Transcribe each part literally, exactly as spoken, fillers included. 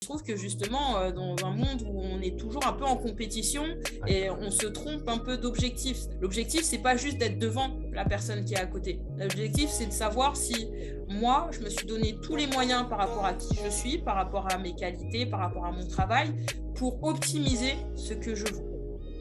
Je trouve que justement, euh, dans un monde où on est toujours un peu en compétition et on se trompe un peu d'objectif. L'objectif, c'est pas juste d'être devant la personne qui est à côté. L'objectif, c'est de savoir si moi, je me suis donné tous les moyens par rapport à qui je suis, par rapport à mes qualités, par rapport à mon travail, pour optimiser ce que je veux.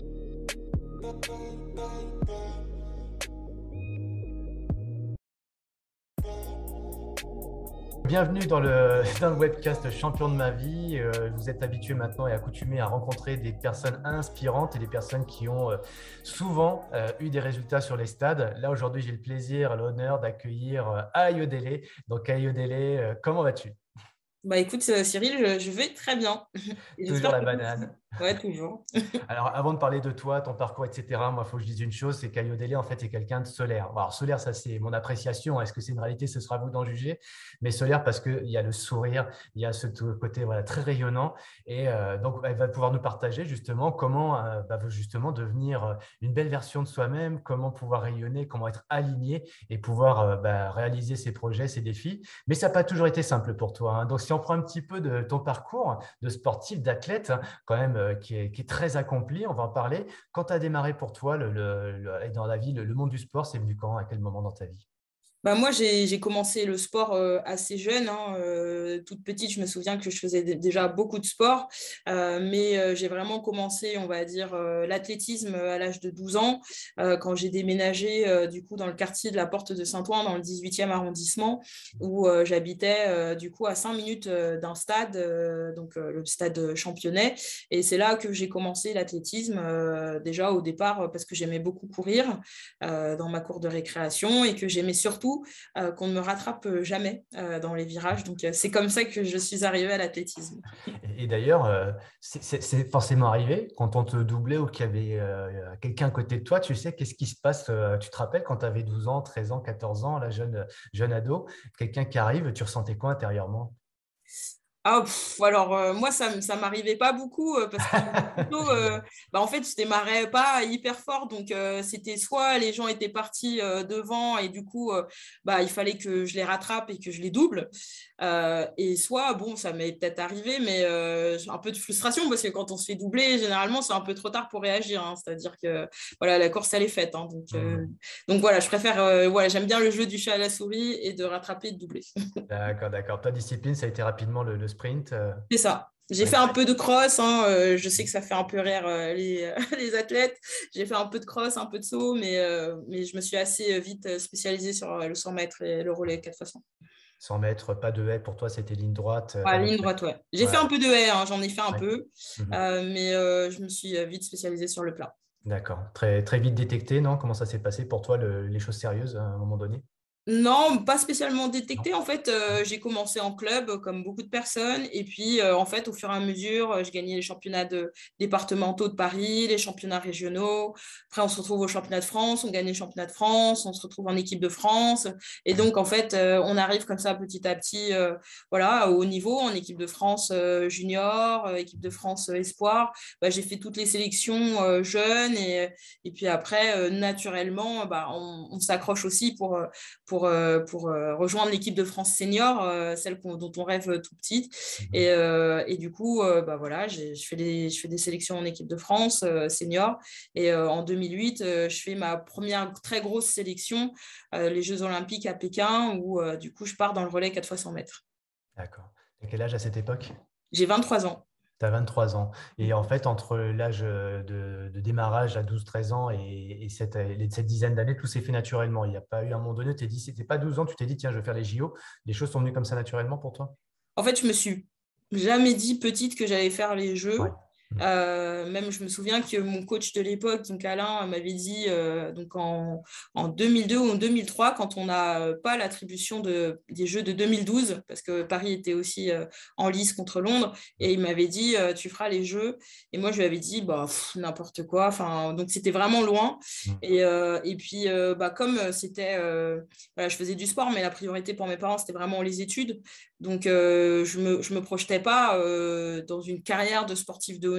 Bienvenue dans le, dans le webcast Champion de ma vie. Euh, vous êtes habitués maintenant et accoutumés à rencontrer des personnes inspirantes et des personnes qui ont euh, souvent euh, eu des résultats sur les stades. Là, aujourd'hui, j'ai le plaisir, l'honneur d'accueillir euh, Ayodele. Donc, Ayodele, euh, comment vas-tu? Bah écoute, euh, Cyril, je, je vais très bien. Et Toujours j'espère la que toi aussi. banane. Ouais, toujours. Alors, avant de parler de toi, ton parcours, et cetera, moi, il faut que je dise une chose, c'est qu'Ayodele, en fait, est quelqu'un de solaire. Bon, alors, solaire, ça, c'est mon appréciation. Est-ce que c'est une réalité? Ce sera à vous d'en juger. Mais solaire parce qu'il y a le sourire, il y a ce côté voilà, très rayonnant. Et euh, donc, elle va pouvoir nous partager justement comment euh, bah, justement devenir euh, une belle version de soi-même, comment pouvoir rayonner, comment être aligné et pouvoir euh, bah, réaliser ses projets, ses défis. Mais ça n'a pas toujours été simple pour toi, hein. Donc, si on prend un petit peu de ton parcours de sportif, d'athlète, quand même, euh, qui est, qui est très accompli, on va en parler. Quand tu as démarré pour toi le, le, le- dans la vie, le, le monde du sport, c'est venu quand? À quel moment dans ta vie? Bah moi, j'ai, j'ai commencé le sport euh, assez jeune, hein. Euh, toute petite, je me souviens que je faisais d- déjà beaucoup de sport, euh, mais euh, j'ai vraiment commencé, on va dire, euh, l'athlétisme à l'âge de douze ans, euh, quand j'ai déménagé euh, du coup dans le quartier de la Porte de Saint-Ouen, dans le dix-huitième arrondissement, où euh, j'habitais euh, du coup à cinq minutes euh, d'un stade, euh, donc euh, le stade Championnet. Et c'est là que j'ai commencé l'athlétisme, euh, déjà au départ, parce que j'aimais beaucoup courir euh, dans ma cour de récréation et que j'aimais surtout euh, qu'on ne me rattrape jamais euh, dans les virages. Donc, euh, c'est comme ça que je suis arrivée à l'athlétisme. Et, et d'ailleurs, euh, c'est c'est- c'est forcément arrivé quand on te doublait ou qu'il y avait euh, quelqu'un à côté de toi, tu sais, qu'est-ce qui se passe? euh, Tu te rappelles quand tu avais douze ans, treize ans, quatorze ans, la jeune, jeune ado, quelqu'un qui arrive, tu ressentais quoi intérieurement? Ah, pff, alors, euh, moi, ça ne m'arrivait pas beaucoup euh, parce que j'étais plutôt. Je me Euh, doute. bah, en fait, je démarrais pas hyper fort. Donc, euh, c'était soit les gens étaient partis euh, devant et du coup, euh, bah, il fallait que je les rattrape et que je les double. Euh, et soit, bon, ça m'est peut-être arrivé, mais euh, j'ai un peu de frustration parce que quand on se fait doubler, généralement, c'est un peu trop tard pour réagir, hein. C'est-à-dire que voilà, la course, elle est faite, hein. Donc, euh, Hmm. donc, voilà, je préfère. Euh, voilà, j'aime bien le jeu du chat à la souris et de rattraper et de doubler. D'accord, d'accord. Ta discipline, ça a été rapidement le, le sprint. euh, C'est ça. J'ai fait ouais. un peu de cross, hein, euh, je sais que ça fait un peu rire euh, les, les athlètes. J'ai fait un peu de cross, un peu de saut, mais, euh, mais je me suis assez vite spécialisée sur euh, le cent mètres et le relais quatre fois cent. cent mètres, pas de haie, pour toi, c'était ligne droite, euh, Ouais, pas ligne d'obstacle. droite, ouais. J'ai fait Ouais, un peu de haie, hein, j'en ai fait un ouais. peu, Mhm. euh, mais euh, je me suis euh, vite spécialisée sur le plat. D'accord. Très, très vite détecté, non? Comment ça s'est passé pour toi, le- les choses sérieuses à un moment donné? Non, pas spécialement Non. détecté. En fait, euh, j'ai commencé en club, euh, comme beaucoup de personnes. Et puis, euh, en fait, au fur et à mesure, euh, je gagnais les championnats de, départementaux de Paris, les championnats régionaux. Après, on se retrouve au championnat de France, on gagne les championnats de France, on se retrouve en équipe de France. Et donc, en fait, euh, on arrive comme ça petit à petit, euh, voilà, au haut niveau, en équipe de France euh, junior, euh, équipe de France euh, espoir. Bah, j'ai fait toutes les sélections euh, jeunes. Et, et puis après, euh, naturellement, bah, on, on s'accroche aussi pour... euh, pour, euh, pour euh, rejoindre l'équipe de France senior, euh, celle qu'on- dont on rêve tout petite. Mhm. Et, euh, et du coup, euh, bah voilà, j'ai- je fais des, je fais des sélections en équipe de France euh, senior. Et euh, en deux mille huit, euh, je fais ma première très grosse sélection, euh, les Jeux Olympiques à Pékin, où euh, du coup, je pars dans le relais quatre fois cent mètres. D'accord. T'as quel âge à cette époque? J'ai vingt-trois ans. Tu as vingt-trois ans. Et en fait, entre l'âge de, de démarrage à douze treize ans et, et cette, les- cette dizaine d'années, tout s'est fait naturellement. Il n'y a pas eu un moment donné, tu t'es dit, c'était pas douze ans, tu t'es dit, tiens, je vais faire les J O. Les choses sont venues comme ça naturellement pour toi? En fait, je me suis jamais dit petite que j'allais faire les Ouais. jeux. Mhm. Euh, même, je me souviens que mon coach de l'époque, donc Alain, m'avait dit euh, donc en, en deux mille deux ou en deux mille trois, quand on n'a pas l'attribution de, des Jeux de deux mille douze, parce que Paris était aussi euh, en lice contre Londres, et il m'avait dit euh, tu feras les Jeux. Et moi, je lui avais dit bah, pff, n'importe quoi. Enfin, donc c'était vraiment loin. Mhm. Et, euh, et puis, euh, bah, comme c'était, euh, voilà, je faisais du sport, mais la priorité pour mes parents, c'était vraiment les études. Donc, euh, je ne me, je me projetais pas euh, dans une carrière de sportif de haut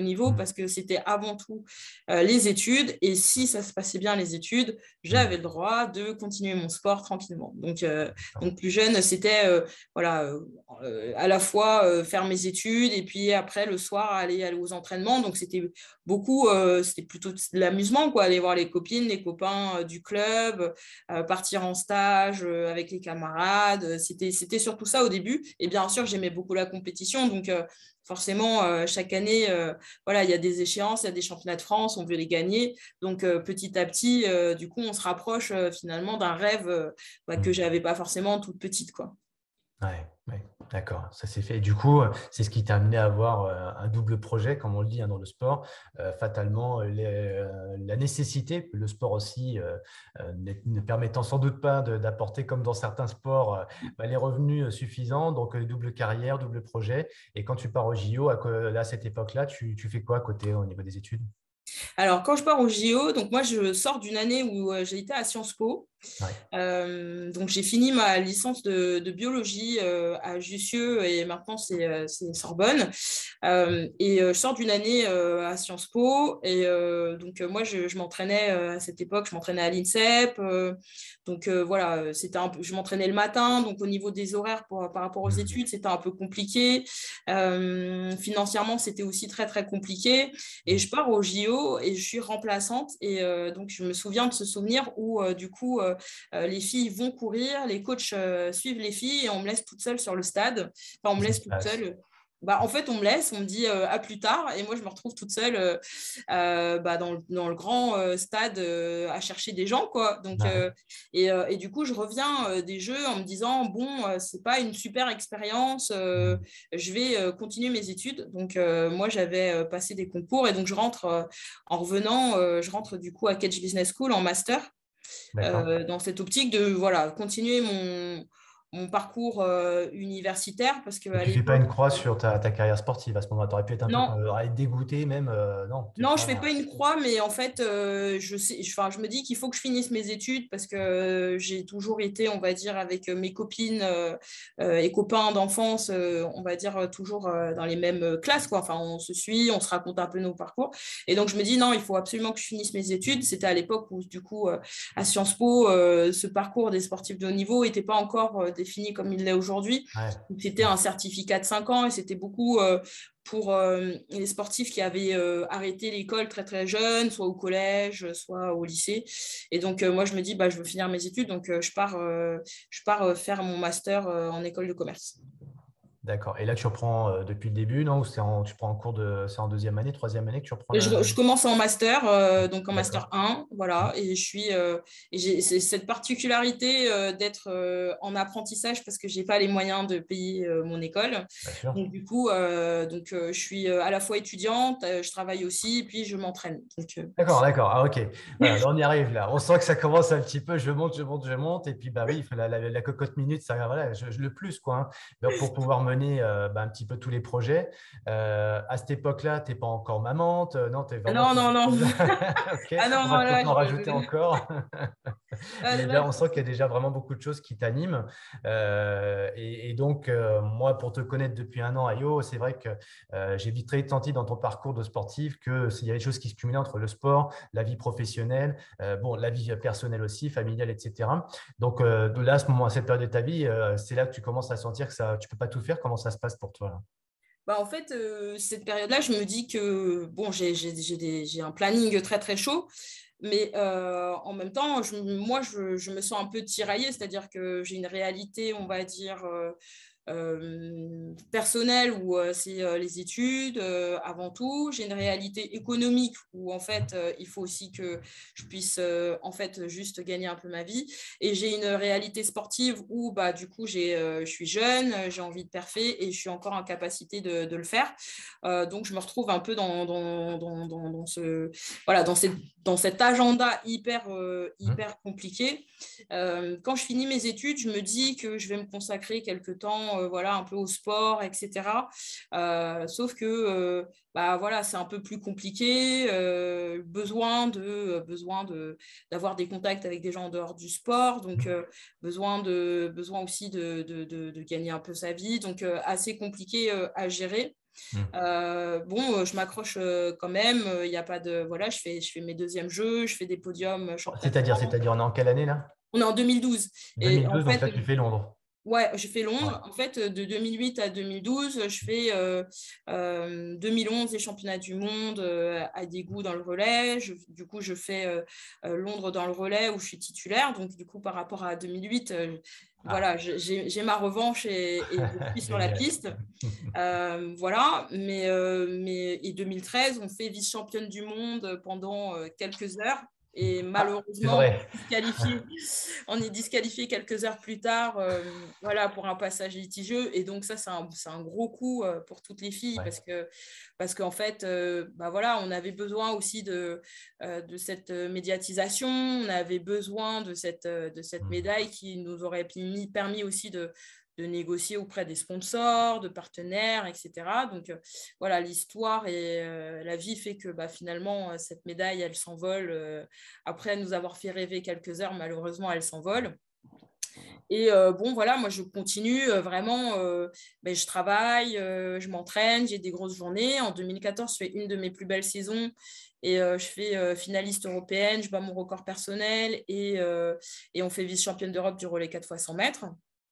niveau parce que c'était avant tout euh, les études. Et si ça se passait bien, les études, j'avais le droit de continuer mon sport tranquillement. Donc, euh, donc plus jeune, c'était euh, voilà, euh, à la fois euh, faire mes études et puis après, le soir, aller, aller aux entraînements. Donc, c'était beaucoup, euh, c'était plutôt de l'amusement, quoi, aller voir les copines, les copains euh, du club, euh, partir en stage euh, avec les camarades. C'était, c'était surtout ça au début. Et bien sûr, j'aimais beaucoup la compétition. Donc, euh, forcément, euh, chaque année, euh, voilà, il y a des échéances, il y a des championnats de France, on veut les gagner. Donc, euh, petit à petit, euh, du coup, on se rapproche euh, finalement d'un rêve euh, bah, que je n'avais pas forcément toute petite, quoi. Ouais, ouais, d'accord, ça s'est fait. Et du coup, c'est ce qui t'a amené à avoir euh, un double projet, comme on le dit hein, dans le sport. Euh, fatalement, les, euh, la nécessité, le sport aussi, euh, euh, ne ne permettant sans doute pas de- d'apporter, comme dans certains sports, euh, bah, les revenus suffisants. Donc, euh, double carrière, double projet. Et quand tu pars au J O, à, co- à cette époque-là, tu, tu fais quoi à côté au niveau des études? Alors, quand je pars au J O, donc moi, je sors d'une année où euh, j'ai été à Sciences Po. Ouais. Euh, donc, j'ai fini ma licence de, de biologie euh, à Jussieu et maintenant, c'est euh, c'est Sorbonne. Euh, et euh, je sors d'une année euh, à Sciences Po. Et euh, donc, euh, moi, je, je m'entraînais euh, à cette époque, je m'entraînais à l'INSEP. Euh, donc, euh, voilà, euh, c'était un peu, je m'entraînais le matin. Donc, au niveau des horaires pour, par rapport aux Mhm. études, c'était un peu compliqué. Euh, financièrement, c'était aussi très, très compliqué. Et je pars au J O et je suis remplaçante. Et euh, donc, je me souviens de ce souvenir où, euh, du coup, euh, euh, les filles vont courir, les coachs euh, suivent les filles et on me laisse toute seule sur le stade. Enfin, on me Qu'est-ce qui laisse se toute passe? seule. Bah, en fait, on me laisse, on me dit euh, à plus tard. Et moi, je me retrouve toute seule euh, euh, bah, dans, le, dans le grand euh, stade euh, à chercher des gens, quoi. Donc, Ouais. euh, et, euh, et, du coup, je reviens euh, des jeux en me disant, bon, euh, c'est pas une super expérience. Euh, Mhm. je vais euh, continuer mes études. Donc, euh, moi, j'avais euh, passé des concours et donc je rentre euh, en revenant, euh, je rentre du coup à Cage Business School en master D'accord. euh, dans cette optique de voilà, continuer mon, mon parcours euh, universitaire parce Et qu'à tu fais pas l'époque, une croix sur ta, ta carrière sportive à ce moment-là. Tu aurais pu être un peu non, euh, dégoûté même. euh, non, tu non, je fais pas. pas une croix, mais en fait, euh, je sais, enfin, je me dis qu'il faut que je finisse mes études parce que euh, j'ai toujours été, on va dire, avec mes copines euh, euh, et copains d'enfance, euh, on va dire euh, toujours euh, dans les mêmes classes, quoi. Enfin, on se suit, on se raconte un peu nos parcours. Et donc, je me dis non, il faut absolument que je finisse mes études. C'était à l'époque où, du coup, euh, à Sciences Po, euh, ce parcours des sportifs de haut niveau n'était pas encore euh, défini comme il l'est aujourd'hui. Ouais. Donc, c'était un certificat de cinq ans et c'était beaucoup euh, pour euh, les sportifs qui avaient euh, arrêté l'école très très jeunes, soit au collège, soit au lycée. Et donc euh, moi je me dis bah je veux finir mes études, donc euh, je pars euh, je pars euh, faire mon master euh, en école de commerce. D'accord. Et là, tu reprends euh, depuis le début, non? Ou c'est en, tu prends en cours de, c'est en deuxième année, troisième année que tu reprends Je, la. je commence en master, euh, donc en master D'accord. un, voilà, et je suis, euh, et j'ai c'est cette particularité euh, d'être euh, en apprentissage parce que j'ai pas les moyens de payer euh, mon école. Bien sûr. Donc du coup, euh, donc euh, je suis euh, à la fois étudiante, euh, je travaille aussi, et puis je m'entraîne. Donc euh, D'accord, d'accord. Ah, ok. Voilà, là, on y arrive là. On sent que ça commence un petit peu. Je monte, je monte, je monte. Et puis, bah oui, il faut la, la, la cocotte minute, ça, voilà, je, je le plus, quoi. Hein. Donc, pour pouvoir mener euh, bah, un petit peu tous les projets. Euh, à cette époque-là, tu n'es pas encore maman. te- Non, tu es vraiment. non, non, non. Ok, Ah non, on va là, peut-être en rajouter je... encore. ah, Mais là, là, on sent qu'il y a déjà vraiment beaucoup de choses qui t'animent. Euh, et, et donc, euh, moi, pour te connaître depuis un an, Ayo, c'est vrai que euh, j'ai vite très senti dans ton parcours de sportif que s'il y avait des choses qui se cumulaient entre le sport, la vie professionnelle, euh, bon, la vie personnelle aussi, familiale, et cetera. Donc, euh, de là, à ce moment, à cette période de ta vie, euh, c'est là que tu commences à sentir que ça, tu peux pas tout faire. Comment ça se passe pour toi là? Bah, en fait, euh, cette période-là, je me dis que bon, j'ai j'ai- j'ai des- j'ai un planning très très chaud, mais euh, en même temps, je- moi, je, je me sens un peu tiraillée, c'est-à-dire que j'ai une réalité, on va dire, euh, euh, personnelle où euh, c'est euh, les études euh, avant tout. J'ai une réalité économique où en fait, euh, il faut aussi que je puisse euh, en fait juste gagner un peu ma vie. Et j'ai une réalité sportive où bah, du coup, j'ai, euh, je suis jeune, j'ai envie de perfer et je suis encore en capacité de, de le faire. Euh, donc, je me retrouve un peu dans, dans, dans, dans, dans ce, voilà, dans, cette, dans cet agenda hyper, euh, Hum. hyper compliqué. Euh, quand je finis mes études, je me dis que je vais me consacrer quelque temps euh, voilà, un peu au sport, et cetera. Euh, sauf que euh, bah, voilà, c'est un peu plus compliqué. Euh, besoin de, besoin de, d'avoir des contacts avec des gens en dehors du sport. Donc, euh, besoin, de, besoin aussi de, de, de, de, gagner un peu sa vie. Donc, euh, assez compliqué euh, à gérer. Mmh. Euh, bon, je m'accroche quand même. Il y a pas de voilà, je fais je fais mes deuxièmes jeux, je fais des podiums championnat de C'est-à-dire, France. c'est-à-dire, on est en quelle année là? On est en deux mille douze et en deux mille douze, donc fait là tu fais Londres. ouais, j'ai fait Ouais. Londres. En fait, de deux mille huit à deux mille douze, je fais euh, euh, deux mille onze les championnats du monde euh, à Daegu dans le relais. Je- du coup, je fais euh, euh, Londres dans le relais où je suis titulaire. Donc, du coup, par rapport à deux mille huit, euh, Ah, voilà, je- j'ai j'ai ma revanche et, et je suis sur la génial. piste. Euh, voilà, mais, euh, mais et deux mille treize, on fait vice-championne du monde pendant euh, quelques heures. Et Ah, c'est malheureusement, vrai. disqualifié. On est disqualifié quelques heures plus tard, euh, voilà, pour un passage litigieux. Et donc ça, c'est un, c'est un gros coup euh, pour toutes les filles Ouais. parce que parce qu'en fait, euh, bah voilà, on avait besoin aussi de euh, de cette médiatisation. On avait besoin de cette euh, de cette Mmh. médaille qui nous aurait permis, permis aussi de de négocier auprès des sponsors, de partenaires, et cetera. Donc euh, voilà, l'histoire et euh, la vie fait que bah, finalement, euh, cette médaille, elle s'envole. Euh, après nous avoir fait rêver quelques heures, malheureusement, elle s'envole. Et euh, bon, voilà, moi, je continue euh, vraiment. Euh, ben, je travaille, euh, je m'entraîne, j'ai des grosses journées. En deux mille quatorze, je fais une de mes plus belles saisons et euh, je fais euh, finaliste européenne, je bats mon record personnel et, euh, et on fait vice-championne d'Europe du relais quatre fois cent mètres.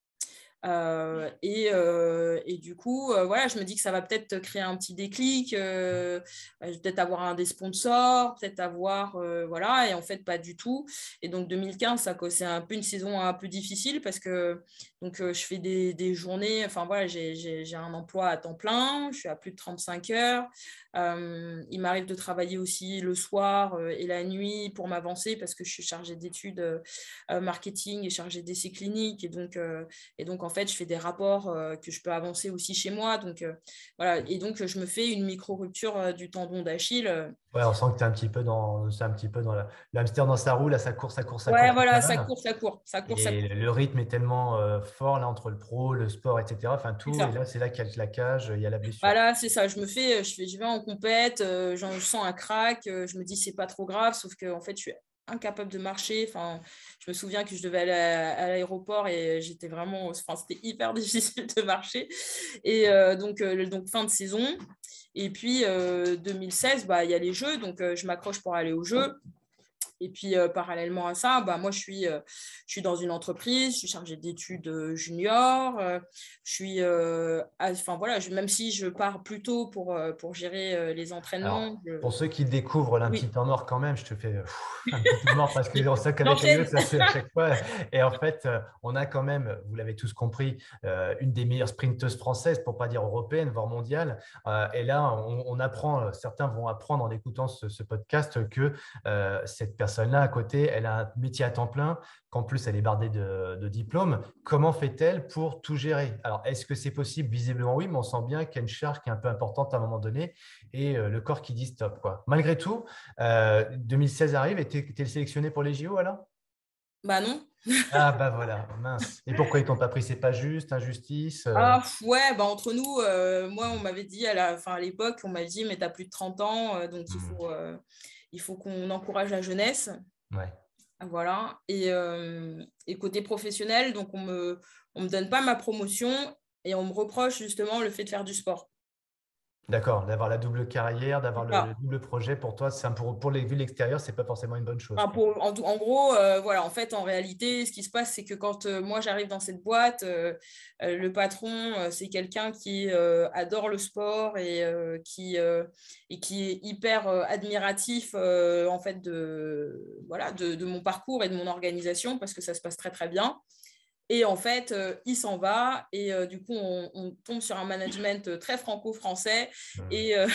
Euh, et, euh, et, du coup, euh, voilà, je me dis que ça va peut-être créer un petit déclic, euh, peut-être avoir un des sponsors, peut-être avoir, euh, voilà, et en fait, pas du tout. Et donc, deux mille quinze, ça, c'est un peu une saison un peu difficile parce que donc, euh, je fais des, des journées, enfin voilà, j'ai, j'ai, j'ai un emploi à temps plein, je suis à plus de trente-cinq heures. Euh, il m'arrive de travailler aussi le soir euh, et la nuit pour m'avancer parce que je suis chargée d'études euh, marketing et chargée d'essais cliniques. Et donc, euh, et donc, en fait, je fais des rapports euh, que je peux avancer aussi chez moi. Donc, euh, voilà. Et donc, je me fais une micro-rupture euh, du tendon d'Achille. euh. Ouais, on sent que tu es un petit peu dans, c'est un petit peu dans la, le hamster dans sa roue, là, ça court, ça court, ça court Ouais, toute voilà, la ça vanne. court, ça court, ça court, ça Et court. le rythme est tellement euh, fort là entre le pro, le sport, et cetera. Enfin, C'est tout. Et ça. là, c'est là qu'il y a le claquage, il y a la blessure. Voilà, c'est ça. Je me fais, je fais, je vais en compète, euh, j'en je sens un crack, euh, je me dis c'est pas trop grave, sauf que en fait, je suis incapable de marcher. Enfin, je me souviens que je devais aller à, à l'aéroport et j'étais vraiment, enfin, c'était hyper difficile de marcher. Et euh, donc, euh, donc fin de saison. Et puis euh, deux mille seize, bah il y a les Jeux, donc euh, je m'accroche pour aller aux Jeux. Et puis, euh, parallèlement à ça, bah, moi, je suis, euh, je suis dans une entreprise, je suis chargée d'études euh, junior. Euh, je suis, euh, à- enfin, voilà, je- même si je pars plus tôt pour, euh, pour gérer euh, les entraînements. Alors, je- pour ceux qui découvrent là, un petit Oui, temps mort quand même, je te fais pff, un petit temps mort parce qu'on sait qu'avec Ayo, j'enchaîne. ça c'est à chaque fois. Et en fait, euh, on a quand même, vous l'avez tous compris, euh, une des meilleures sprinteuses françaises, pour pas dire européenne, voire mondiale. Euh, et là, on, on apprend, certains vont apprendre en écoutant ce, ce podcast que euh, cette personne-là à côté, elle a un métier à temps plein, qu'en plus elle est bardée de, de diplômes. Comment fait-elle pour tout gérer? Alors, est-ce que c'est possible? Visiblement oui, mais on sent bien qu'il y a une charge qui est un peu importante à un moment donné et euh, le corps qui dit stop, quoi. Malgré tout, euh, deux mille seize arrive et tu es sélectionné pour les J O alors? Bah non. Ah bah voilà, mince. Et pourquoi ils t'ont pas pris? C'est pas juste, injustice euh, Ah, pff, ouais, bah entre nous, euh, moi, on m'avait dit à la, enfin, à l'époque, on m'avait dit, mais tu as plus de trente ans, euh, donc il hmm, faut, euh, il faut qu'on encourage la jeunesse. ouais. Voilà. Et, euh, et côté professionnel, donc on me, on me donne pas ma promotion et on me reproche justement le fait de faire du sport. D'accord, d'avoir la double carrière, d'avoir C'est le, le ça. double projet, pour toi, c'est un- pour, pour les vues de l'extérieur, c'est pas forcément une bonne chose, Enfin, quoi. pour- en, en gros, euh, voilà, en fait, en réalité, ce qui se passe, c'est que quand euh, moi j'arrive dans cette boîte, euh, euh, le patron, euh, c'est quelqu'un qui euh, adore le sport et, euh, qui, euh, et qui est hyper euh, admiratif euh, en fait de, voilà, de, de mon parcours et de mon organisation parce que ça se passe très très bien. Et en fait, euh, il s'en va et euh, du coup, on, on tombe sur un management très franco-français. Hmm. Et, euh,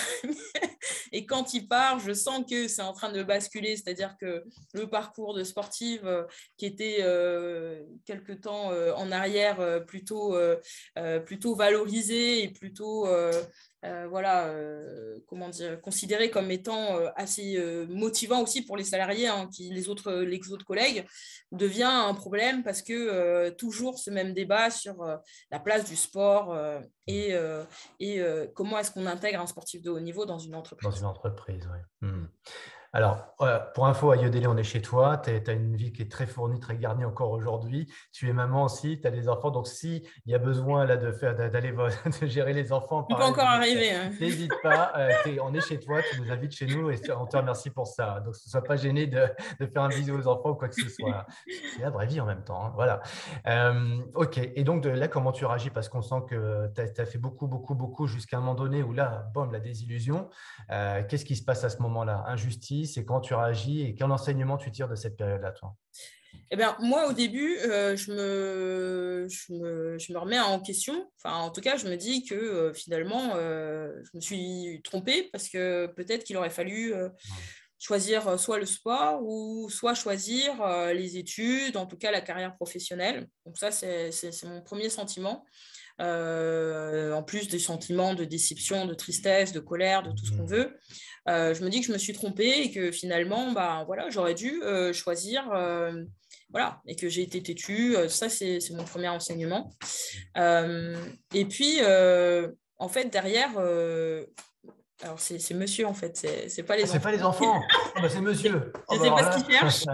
et quand il part, je sens que c'est en train de basculer, c'est-à-dire que le parcours de sportive euh, qui était euh, quelque temps euh, en arrière euh, plutôt, euh, euh, plutôt valorisé et plutôt euh, euh, voilà, euh, comment dire, considéré comme étant euh, assez euh, motivant aussi pour les salariés, hein, qui, les, autres, les autres collègues, devient un problème parce que euh, toujours ce même débat sur euh, la place du sport euh, et, euh, et euh, comment est-ce qu'on intègre un sportif de haut niveau dans une Dans une entreprise. entreprise, oui. Hmm. Alors, euh, pour info, Ayodélé, on est chez toi. Tu as une vie qui est très fournie, très garnie encore aujourd'hui. Tu es maman aussi, tu as des enfants. Donc, s'il y a besoin là, de faire, d'aller de gérer les enfants en On peut parallèle encore du métier, arriver. Hein. n'hésite pas. Euh, t'es- on est chez toi, tu nous invites chez nous et on te remercie pour ça. Donc, ne sois pas gêné de, de faire un bisou aux enfants ou quoi que ce soit. C'est la vraie vie en même temps. Hein. Voilà. Euh, ok. Et donc, de là, comment tu réagis? Parce qu'on sent que tu as, fait beaucoup, beaucoup, beaucoup jusqu'à un moment donné où là, boum, la désillusion. Euh, qu'est-ce qui se passe à ce moment-là? Injustice, et quand tu réagis et quel enseignement tu tires de cette période-là, toi? Eh bien, moi, au début, euh, je me, je me, je me remets en question. Enfin, en tout cas, je me dis que euh, finalement, euh, je me suis trompée parce que peut-être qu'il aurait fallu euh, choisir euh, soit le sport ou soit choisir euh, les études, en tout cas la carrière professionnelle. Donc ça, c'est, c'est, c'est mon premier sentiment. Euh, en plus des sentiments de déception, de tristesse, de colère, de tout ce qu'on veut. Euh, je me dis que je me suis trompée et que finalement, bah, voilà, j'aurais dû euh, choisir, euh, voilà, et que j'ai été têtue. Ça, c'est, c'est mon premier enseignement. Euh, et puis, euh, en fait, derrière, euh, alors c'est, c'est monsieur, en fait, c'est, c'est pas Ah, les c'est enfants. pas les enfants. Oh, bah, c'est monsieur. Je Oh, ne bah, sais alors pas ce qu'ils là. cherchent.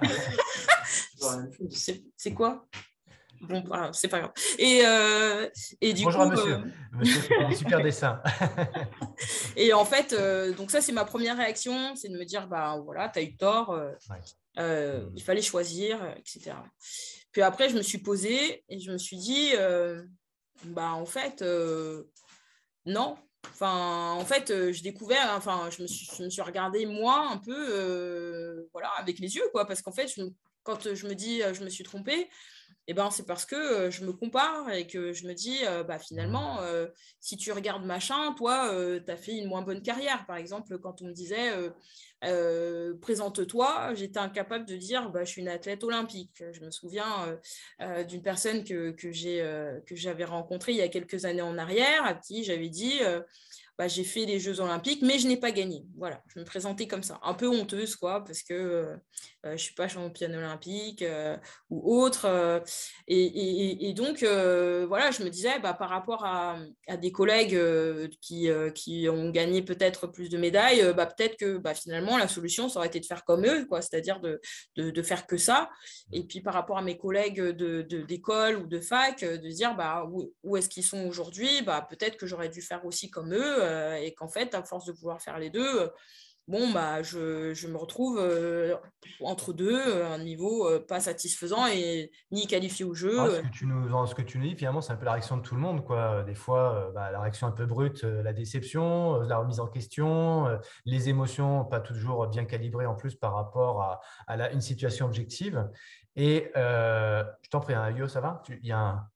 c'est, c'est quoi? Bon, voilà, c'est pas grave. Et, euh, et du Bonjour à coup, euh, monsieur. Monsieur qui fait des super dessins. et en fait, euh, donc ça, c'est ma première réaction, c'est de me dire, bah voilà, tu as eu tort, euh, Ouais. euh, il fallait choisir, euh, et cetera. Puis après, je me suis posée et je me suis dit, euh, bah en fait, euh, non. Enfin, en fait, euh, je découvert, enfin, je me suis, je me suis regardée moi un peu, euh, voilà, avec les yeux, quoi, parce qu'en fait, je, quand je me dis, euh, je me suis trompée, eh ben, c'est parce que euh, je me compare et que je me dis, euh, bah, finalement, euh, si tu regardes machin, toi, euh, tu as fait une moins bonne carrière. Par exemple, quand on me disait, euh, euh, présente-toi, j'étais incapable de dire, bah, je suis une athlète olympique. Je me souviens euh, euh, d'une personne que, que, j'ai, euh, que j'avais rencontrée il y a quelques années en arrière, à qui j'avais dit, euh, bah, j'ai fait les Jeux Olympiques, mais je n'ai pas gagné. Voilà, je me présentais comme ça, un peu honteuse, quoi, parce que euh, euh, je ne suis pas championne olympique euh, ou autre. Euh, et, et, et, donc, euh, voilà, je me disais, bah, par rapport à, à des collègues euh, qui, euh, qui ont gagné peut-être plus de médailles, euh, bah, peut-être que bah, finalement, la solution, ça aurait été de faire comme eux, quoi, c'est-à-dire de, de, de faire que ça. Et puis, par rapport à mes collègues de, de, d'école ou de fac, de dire bah, où, où est-ce qu'ils sont aujourd'hui, bah, peut-être que j'aurais dû faire aussi comme eux euh, et qu'en fait, à force de vouloir faire les deux, euh, bon, bah, je, je me retrouve euh, entre deux, euh, un niveau euh, pas satisfaisant et ni qualifié au Ouais, jeu. ce euh. que tu nous, ce que tu nous dis, finalement, c'est un peu la réaction de tout le monde, quoi. Des fois, euh, bah, la réaction un peu brute, euh, la déception, euh, la remise en question, euh, les émotions pas toujours bien calibrées en plus par rapport à, à la- une situation objective. Et euh, je t'en prie, hein, Yo, ça va? Tu- Il y a un...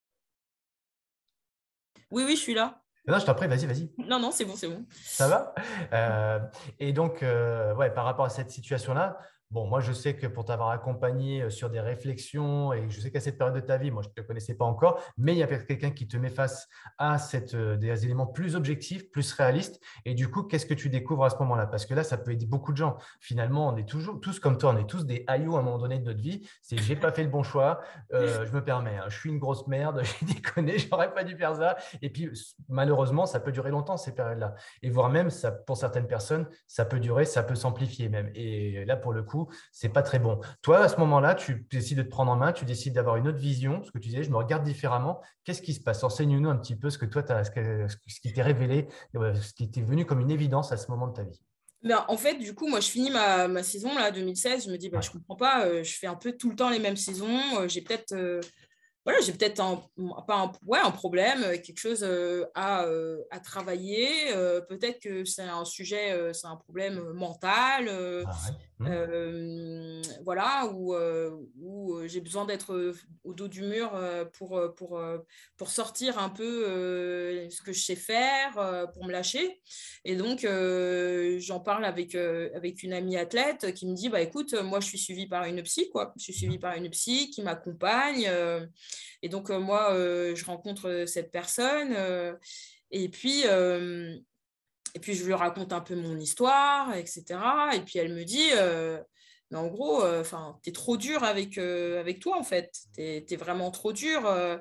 Oui, oui, je suis là. Non, je t'en prie, vas-y, vas-y. Non, non, c'est bon, c'est bon. Ça va? Euh, et donc, euh, ouais, par rapport à cette situation-là, bon, moi, je sais que pour t'avoir accompagné euh, sur des réflexions, et je sais qu'à cette période de ta vie, moi, je ne te connaissais pas encore, mais il y a peut-être quelqu'un qui te met face à cette, euh, des éléments plus objectifs, plus réalistes. Et du coup, qu'est-ce que tu découvres à ce moment-là? Parce que là, ça peut aider beaucoup de gens. Finalement, on est toujours, tous comme toi, on est tous des haillots à un moment donné de notre vie. C'est j'ai pas fait le bon choix, euh, je me permets, hein, je suis une grosse merde, j'ai déconné, j'aurais pas dû faire ça. Et puis, malheureusement, ça peut durer longtemps, ces périodes-là. Et voire même, ça, pour certaines personnes, ça peut durer, ça peut s'amplifier même. Et là, pour le coup, c'est pas très bon. Toi, à ce moment-là, tu décides de te prendre en main, tu décides d'avoir une autre vision, ce que tu disais, je me regarde différemment. Qu'est-ce qui se passe? Enseigne-nous un petit peu ce que toi, t'as, ce, que- ce qui t'est révélé, euh, ce qui t'est venu comme une évidence à ce moment de ta vie. Ben, en fait, du coup, moi, je finis ma, ma saison, là, deux mille seize. Je me dis, bah, Ouais. je comprends pas, euh, je fais un peu tout le temps les mêmes saisons. Euh, j'ai peut-être euh, voilà, j'ai peut-être un, pas un, ouais, un problème, euh, quelque chose euh, à, euh, à travailler. Euh, peut-être que c'est un sujet, euh, c'est un problème mental. Euh, Ah ouais. Hmm. euh, voilà, où, euh, où euh, j'ai besoin d'être euh, au dos du mur euh, pour, euh, pour, euh, pour sortir un peu euh, ce que je sais faire, euh, pour me lâcher. Et donc, euh, j'en parle avec, euh, avec une amie athlète qui me dit, bah, écoute, moi, je suis suivie par une psy, quoi. Je suis suivie Mhm. par une psy qui m'accompagne. Euh, et donc, euh, moi, euh, je rencontre cette personne. Euh, et puis, euh, et puis, je lui raconte un peu mon histoire, et cetera. Et puis, elle me dit, euh, mais en gros, enfin, euh, tu es trop dur avec, euh, avec toi, en fait. Tu es vraiment trop dur. Euh,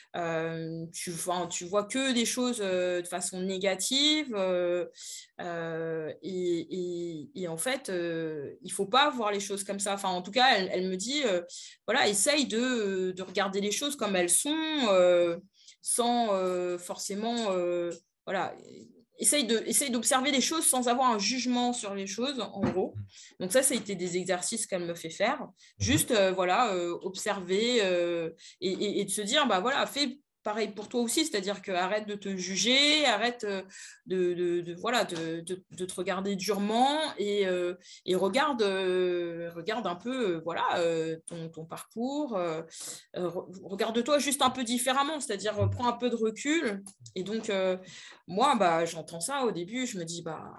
euh, tu, tu vois que des choses euh, de façon négative. Euh, euh, et, et, et, en fait, euh, il ne faut pas voir les choses comme ça. Enfin, en tout cas, elle, elle me dit, euh, voilà, essaye de, de regarder les choses comme elles sont, euh, sans euh, forcément... Euh, voilà, essaye de, essaye d'observer les choses sans avoir un jugement sur les choses, en gros. Donc ça, ça a été des exercices qu'elle me fait faire. Juste, euh, voilà, euh, observer euh, et, et, et, de se dire, bah voilà, fais pareil pour toi aussi, c'est-à-dire que arrête de te juger, arrête de, de, de voilà, de, de, de te regarder durement et, euh, et regarde, euh, regarde un peu, euh, voilà, euh, ton, ton parcours. Euh, euh, regarde-toi juste un peu différemment, c'est-à-dire euh, prends un peu de recul. Et donc, euh, moi, bah, j'entends ça au début, je me dis, bah,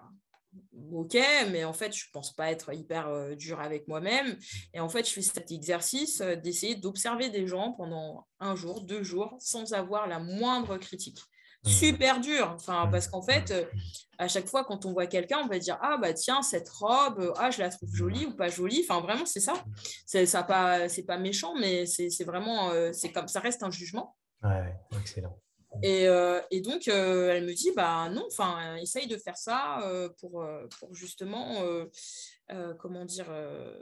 ok, mais en fait, je ne pense pas être hyper euh, dur avec moi-même. Et en fait, je fais cet exercice euh, d'essayer d'observer des gens pendant un jour, deux jours, sans avoir la moindre critique. Super dur, enfin, parce qu'en fait, euh, à chaque fois, quand on voit quelqu'un, on va dire, ah bah tiens, cette robe, euh, ah, je la trouve jolie ou pas jolie. Enfin, vraiment, c'est ça. C'est ça pas, c'est pas méchant, mais c'est vraiment, euh, c'est comme ça reste un jugement. Ouais, excellent. Et, euh, et donc, euh, elle me dit, bah non, enfin, essaye de faire ça euh, pour, euh, pour justement, euh, euh, comment dire, euh,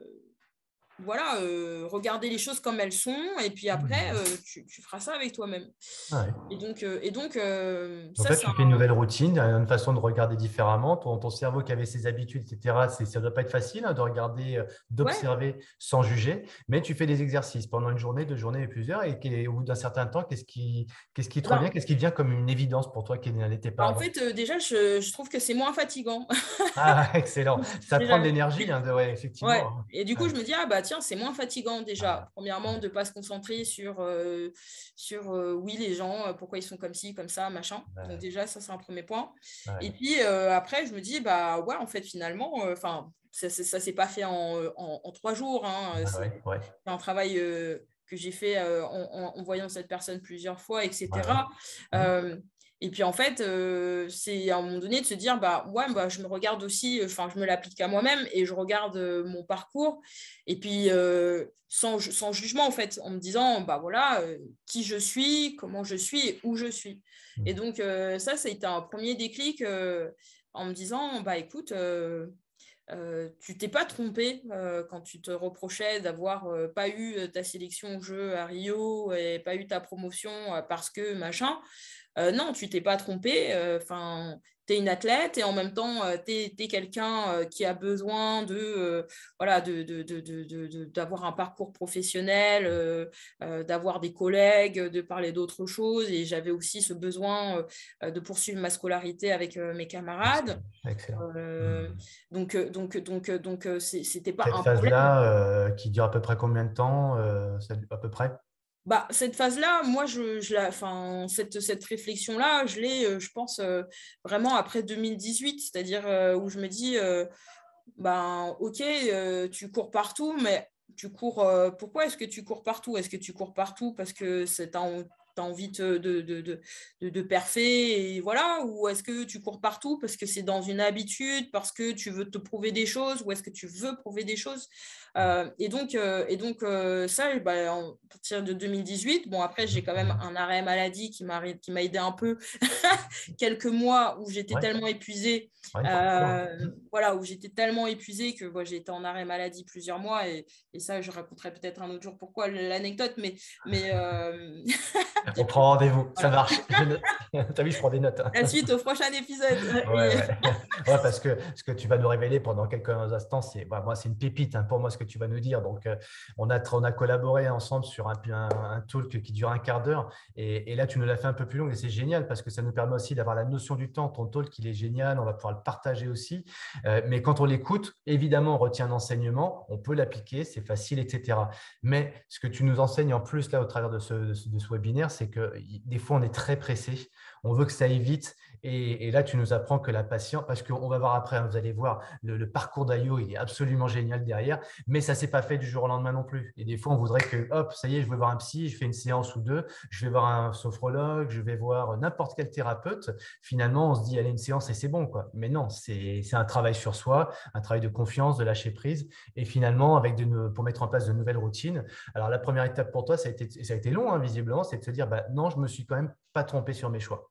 voilà, euh, regarder les choses comme elles sont, et puis après, euh, tu, tu feras ça avec toi-même. Ouais. Et donc, euh, et donc, euh, Donc ça, là, c'est tu fais une un... nouvelle routine, une façon de regarder différemment. Ton, ton cerveau qui avait ses habitudes, et cetera, c'est, ça ne doit pas être facile hein, de regarder, euh, Ouais. d'observer sans juger, mais tu fais des exercices pendant une journée, deux journées et plusieurs, et, et au bout d'un certain temps, qu'est-ce qui, qu'est-ce qui te Ben, revient, qu'est-ce qui devient comme une évidence pour toi qui n'était pas ben, en avant? fait, euh, déjà, je, je trouve que c'est moins fatigant. Ah, excellent. Ça prend de Déjà. l'énergie, hein, de, ouais, Ouais, effectivement. et du coup, Ouais. je me dis, ah bah tiens, c'est moins fatigant déjà. Premièrement, Ouais. de ne pas se concentrer sur, euh, sur euh, oui, les gens, euh, pourquoi ils sont comme ci, comme ça, machin. Donc Ouais. déjà, ça, c'est un premier point. Et Ouais. puis euh, après, je me dis, bah ouais, en fait, finalement, enfin, ça ne s'est pas fait en, euh, en, en trois jours. Hein, Ouais. c'est Ouais. un travail euh, que j'ai fait euh, en, en, en voyant cette personne plusieurs fois, Ouais. Ouais. et cetera. Hum. Euh, et puis en fait, euh, c'est à un moment donné de se dire, bah ouais, bah, je me regarde aussi, enfin, je me l'applique à moi-même et je regarde euh, mon parcours. Et puis euh, sans, sans jugement, en fait, en me disant, bah voilà, euh, qui je suis, comment je suis et où je suis. Et Hum. donc, euh, ça, ça a été un premier déclic euh, en me disant, bah écoute, euh, euh, tu t'es pas trompé euh, quand tu te reprochais d'avoir euh, pas eu ta sélection au jeu à Rio et pas eu ta promotion euh, parce que machin. Euh, non, tu t'es pas trompé. Enfin, tu es une athlète et en même temps, tu es, quelqu'un euh, qui a besoin de, euh, voilà, de, de, de, de, d'avoir un parcours professionnel, euh, euh, d'avoir des collègues, de parler d'autres choses. Et j'avais aussi ce besoin euh, de poursuivre ma scolarité avec euh, mes camarades. Excellent. Excellent. Euh, Hum. donc, donc, donc, donc, c'était pas Cette un problème. phase-là, euh, qui dure à peu près combien de temps, euh, ça- à peu près? Bah, cette phase-là, moi, je, je la, enfin, cette, cette réflexion-là, je l'ai, euh, je pense, euh, vraiment après deux mille dix-huit, c'est-à-dire euh, où je me dis, euh, ben, ok, euh, tu cours partout, mais tu cours, euh, pourquoi est-ce que tu cours partout? Est-ce que tu cours partout parce que tu as envie de, de, de, de, de perfer et voilà, ou est-ce que tu cours partout parce que c'est dans une habitude, parce que tu veux te prouver des choses, ou est-ce que tu veux prouver des choses? Euh, et donc, euh, et donc euh, ça, bah, à partir de deux mille dix-huit, bon, après, j'ai quand même un arrêt maladie qui m'a qui m'a aidé un peu, quelques mois où j'étais Ouais, tellement épuisée, ouais, il faut le dire, hein. euh, voilà, où j'étais tellement épuisée que bon, j'ai été en arrêt maladie plusieurs mois, et, et ça, je raconterai peut-être un autre jour pourquoi l'anecdote, mais, mais euh... On prend rendez-vous, ça voilà. marche. Je note. T'as vu, je prends des notes, hein. La suite au prochain épisode. Ouais, Et... ouais. Ouais, parce que ce que tu vas nous révéler pendant quelques instants, c'est bah, moi, c'est une pépite hein, pour moi ce que tu vas nous dire. Donc, euh, on a, on a collaboré ensemble sur un, un, un talk qui dure un quart d'heure. Et, et là, tu nous l'as fait un peu plus long et c'est génial parce que ça nous permet aussi d'avoir la notion du temps. Ton talk, il est génial, on va pouvoir le partager aussi. Euh, mais quand on l'écoute, évidemment, on retient l'enseignement, on peut l'appliquer, c'est facile, et cetera. Mais ce que tu nous enseignes en plus là au travers de ce, de ce, de ce webinaire, c'est que des fois, on est très pressé. on veut que ça aille vite. Et, et là, tu nous apprends que la patience, parce qu'on va voir après, hein, vous allez voir, le, le parcours d'Ayo, il est absolument génial derrière, mais ça ne s'est pas fait du jour au lendemain non plus. Et des fois, on voudrait que, hop, ça y est, je vais voir un psy, je fais une séance ou deux, je vais voir un sophrologue, je vais voir n'importe quel thérapeute. Finalement, on se dit, allez, une séance et c'est bon, quoi. Mais non, c'est un travail sur soi, un travail de confiance, de lâcher prise. Et finalement, avec de, pour mettre en place de nouvelles routines. Alors, la première étape pour toi, ça a été, ça a été long, hein, visiblement, c'est de se dire, bah, non, je me suis quand même pas trompé sur mes choix.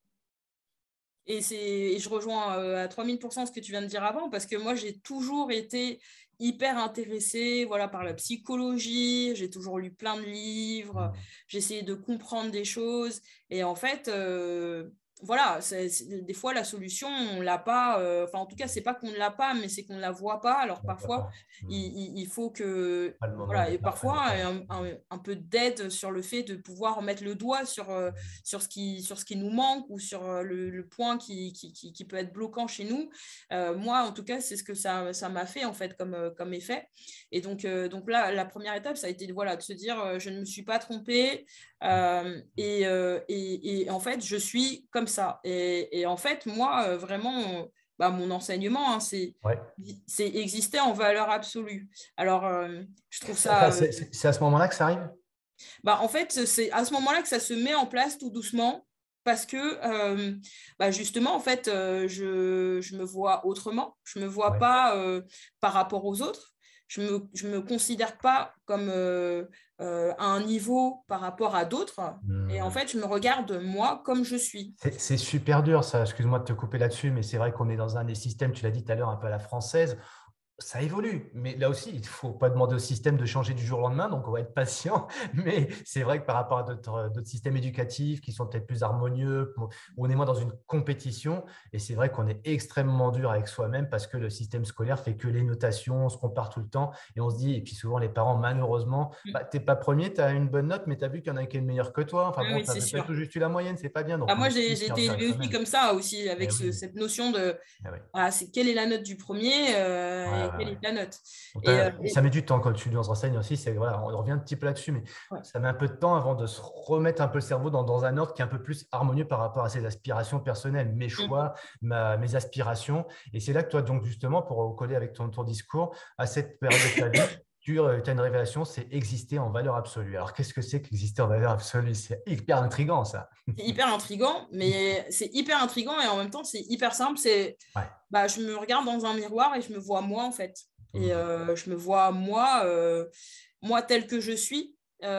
Et, et je rejoins euh, à trois mille pour cent ce que tu viens de dire avant, parce que moi, j'ai toujours été hyper intéressée voilà, par la psychologie, j'ai toujours lu plein de livres, Mmh. j'ai essayé de comprendre des choses. Et en fait, euh, voilà, c'est, c'est, des fois, la solution, on ne l'a pas. Euh, enfin, en tout cas, ce n'est pas qu'on ne l'a pas, mais c'est qu'on ne la voit pas. Alors, On ne voit parfois, pas. il, Mmh. il, il faut que… Pas le moment Voilà, et d'être là, pas parfois, le temps. un, un, un peu d'aide sur le fait de pouvoir mettre le doigt sur… Euh, sur ce qui, sur ce qui nous manque ou sur le, le point qui, qui, qui, qui peut être bloquant chez nous. Euh, moi, en tout cas, c'est ce que ça, ça m'a fait en fait comme, comme effet. Et donc, euh, donc là, la première étape, ça a été voilà, de se dire, euh, je ne me suis pas trompée euh, et, euh, et, et en fait, je suis comme ça. Et, et en fait, moi, euh, vraiment, bah, mon enseignement, hein, c'est Ouais. c'est exister en valeur absolue. Alors, euh, je trouve ça… Ça, Euh, c'est c'est à ce moment-là que ça arrive? bah, en fait, c'est à ce moment-là que ça se met en place tout doucement parce que euh, bah, justement, en fait, euh, je, je me vois autrement. Je ne me vois Ouais. pas euh, par rapport aux autres. Je ne me, je me considère pas comme euh, euh, à un niveau par rapport à d'autres. Et en Mmh. fait, je me regarde moi comme je suis. C'est c'est super dur, ça. Excuse-moi de te couper là-dessus, mais c'est vrai qu'on est dans un des systèmes, tu l'as dit tout à l'heure, un peu à la française. Ça évolue, mais là aussi, il ne faut pas demander au système de changer du jour au lendemain, donc on va être patient. Mais c'est vrai que par rapport à d'autres d'autres systèmes éducatifs qui sont peut-être plus harmonieux, où on est moins dans une compétition, et c'est vrai qu'on est extrêmement dur avec soi-même parce que le système scolaire fait que les notations, on se compare tout le temps, et on se dit, et puis souvent les parents, malheureusement, bah, tu n'es pas premier, tu as une bonne note, mais tu as vu qu'il y en a qui est meilleur que toi. Enfin Ah bon, oui, tu c'est as sûr. tout juste eu la moyenne, c'est pas bien, donc Ah, on moi, est j'ai j'ai hyper été dur avec élevée aussi soi-même. comme ça, aussi, Eh avec ce- oui, cette notion de eh oui. ah, c'est, quelle est la note du premier euh, Ouais, et ouais, quelle ouais. est ta note. Donc, Et, euh, ça et- met du temps quand tu nous renseignes aussi. C'est, voilà, on revient un petit peu là-dessus, mais ouais. ça met un peu de temps avant de se remettre un peu le cerveau dans, dans un ordre qui est un peu plus harmonieux par rapport à ses aspirations personnelles, mes Mm. choix, ma- mes aspirations. Et c'est là que toi, donc justement, pour coller avec ton, ton discours, à cette période de ta vie, tu euh, as une révélation, c'est exister en valeur absolue. Alors, qu'est-ce que c'est qu'exister en valeur absolue? C'est hyper intriguant, ça. C'est hyper intriguant, mais c'est hyper intriguant et en même temps, c'est hyper simple. C'est, Ouais. bah, je me regarde dans un miroir et je me vois moi, en fait. Et Mmh. euh, je me vois moi, euh, moi tel que je suis.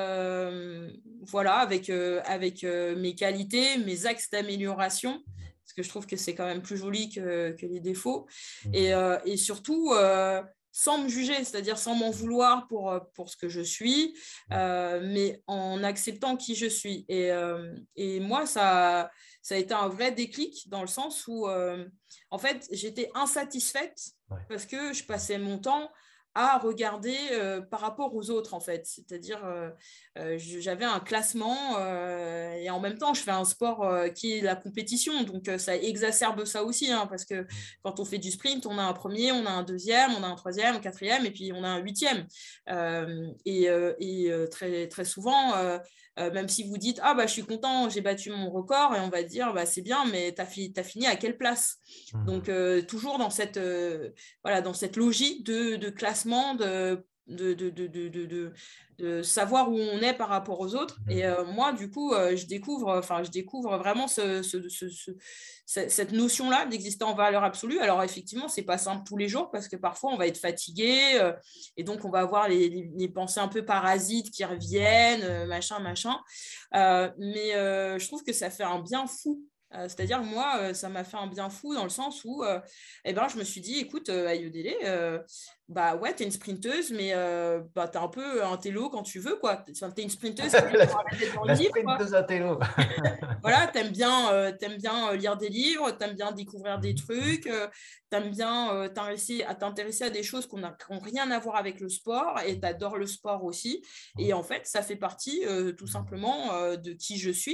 Euh, voilà, avec, euh, avec euh, mes qualités, mes axes d'amélioration, parce que je trouve que c'est quand même plus joli que, que les défauts. Et, Mmh. euh, et surtout, euh, sans me juger, c'est-à-dire sans m'en vouloir pour, euh, pour ce que je suis, euh, mais en acceptant qui je suis. Et, euh, et moi, ça, ça a été un vrai déclic dans le sens où, euh, en fait, j'étais insatisfaite Ouais. parce que je passais mon temps à regarder euh, par rapport aux autres, en fait. C'est-à-dire, euh, euh, j'avais un classement euh, et en même temps, je fais un sport euh, qui est la compétition. Donc, euh, ça exacerbe ça aussi, hein, parce que quand on fait du sprint, on a un premier, on a un deuxième, on a un troisième, un quatrième et puis on a un huitième. Euh, et, euh, et euh, très, très souvent, euh, euh, même si vous dites « Ah, bah, je suis content, j'ai battu mon record », et on va dire bah, « C'est bien, mais tu as, fi as fini à quelle place ?» Mmh. Donc, euh, toujours dans cette, euh, voilà, dans cette logique de, de classement, de, de, de, de, de, de, de savoir où on est par rapport aux autres. Et Mmh. euh, moi, du coup, euh, je, découvre, enfin, je découvre vraiment ce, ce, ce, ce, cette notion-là d'exister en valeur absolue. Alors, effectivement, ce n'est pas simple tous les jours parce que parfois, on va être fatigué euh, et donc on va avoir les, les, les pensées un peu parasites qui reviennent, euh, machin, machin. Euh, mais euh, je trouve que ça fait un bien fou. Euh, C'est-à-dire, moi, euh, ça m'a fait un bien fou dans le sens où euh, eh ben, je me suis dit, écoute, euh, Ayodele, euh, bah ouais, t'es une sprinteuse, mais euh, bah, t'es un peu un télo quand tu veux, quoi. T'es une sprinteuse qui aime La, avoir la tête dans le la livre, sprint quoi. de Zatello. Voilà, t'aimes bien, euh, t'aimes bien euh, lire des livres, t'aimes bien découvrir des trucs, euh, t'aimes bien euh, t'intéresser à t'intéresser à des choses qui n'ont rien à voir avec le sport et t'adores le sport aussi. Et en fait, ça fait partie euh, tout simplement euh, de qui je suis.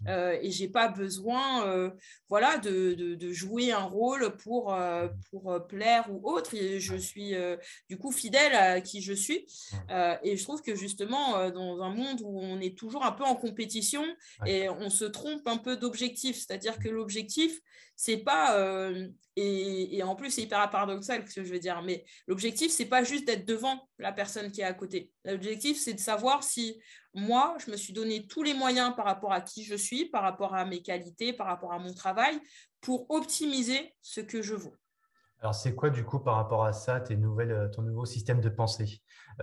euh, et j'ai pas besoin euh, voilà, de, de, de jouer un rôle pour, euh, pour plaire ou autre. Et je suis euh, du coup fidèle à qui je suis. Euh, et je trouve que justement, euh, dans un monde où on est toujours un peu en compétition et on se trompe un peu d'objectif, c'est-à-dire que l'objectif, c'est pas, euh, et, et en plus c'est hyper paradoxal ce que je veux dire, mais l'objectif, c'est pas juste d'être devant la personne qui est à côté. L'objectif, c'est de savoir si moi, je me suis donné tous les moyens par rapport à qui je suis, par rapport à mes qualités, par rapport à mon travail, pour optimiser ce que je vaux. Alors, c'est quoi du coup par rapport à ça, tes nouvelles, ton nouveau système de pensée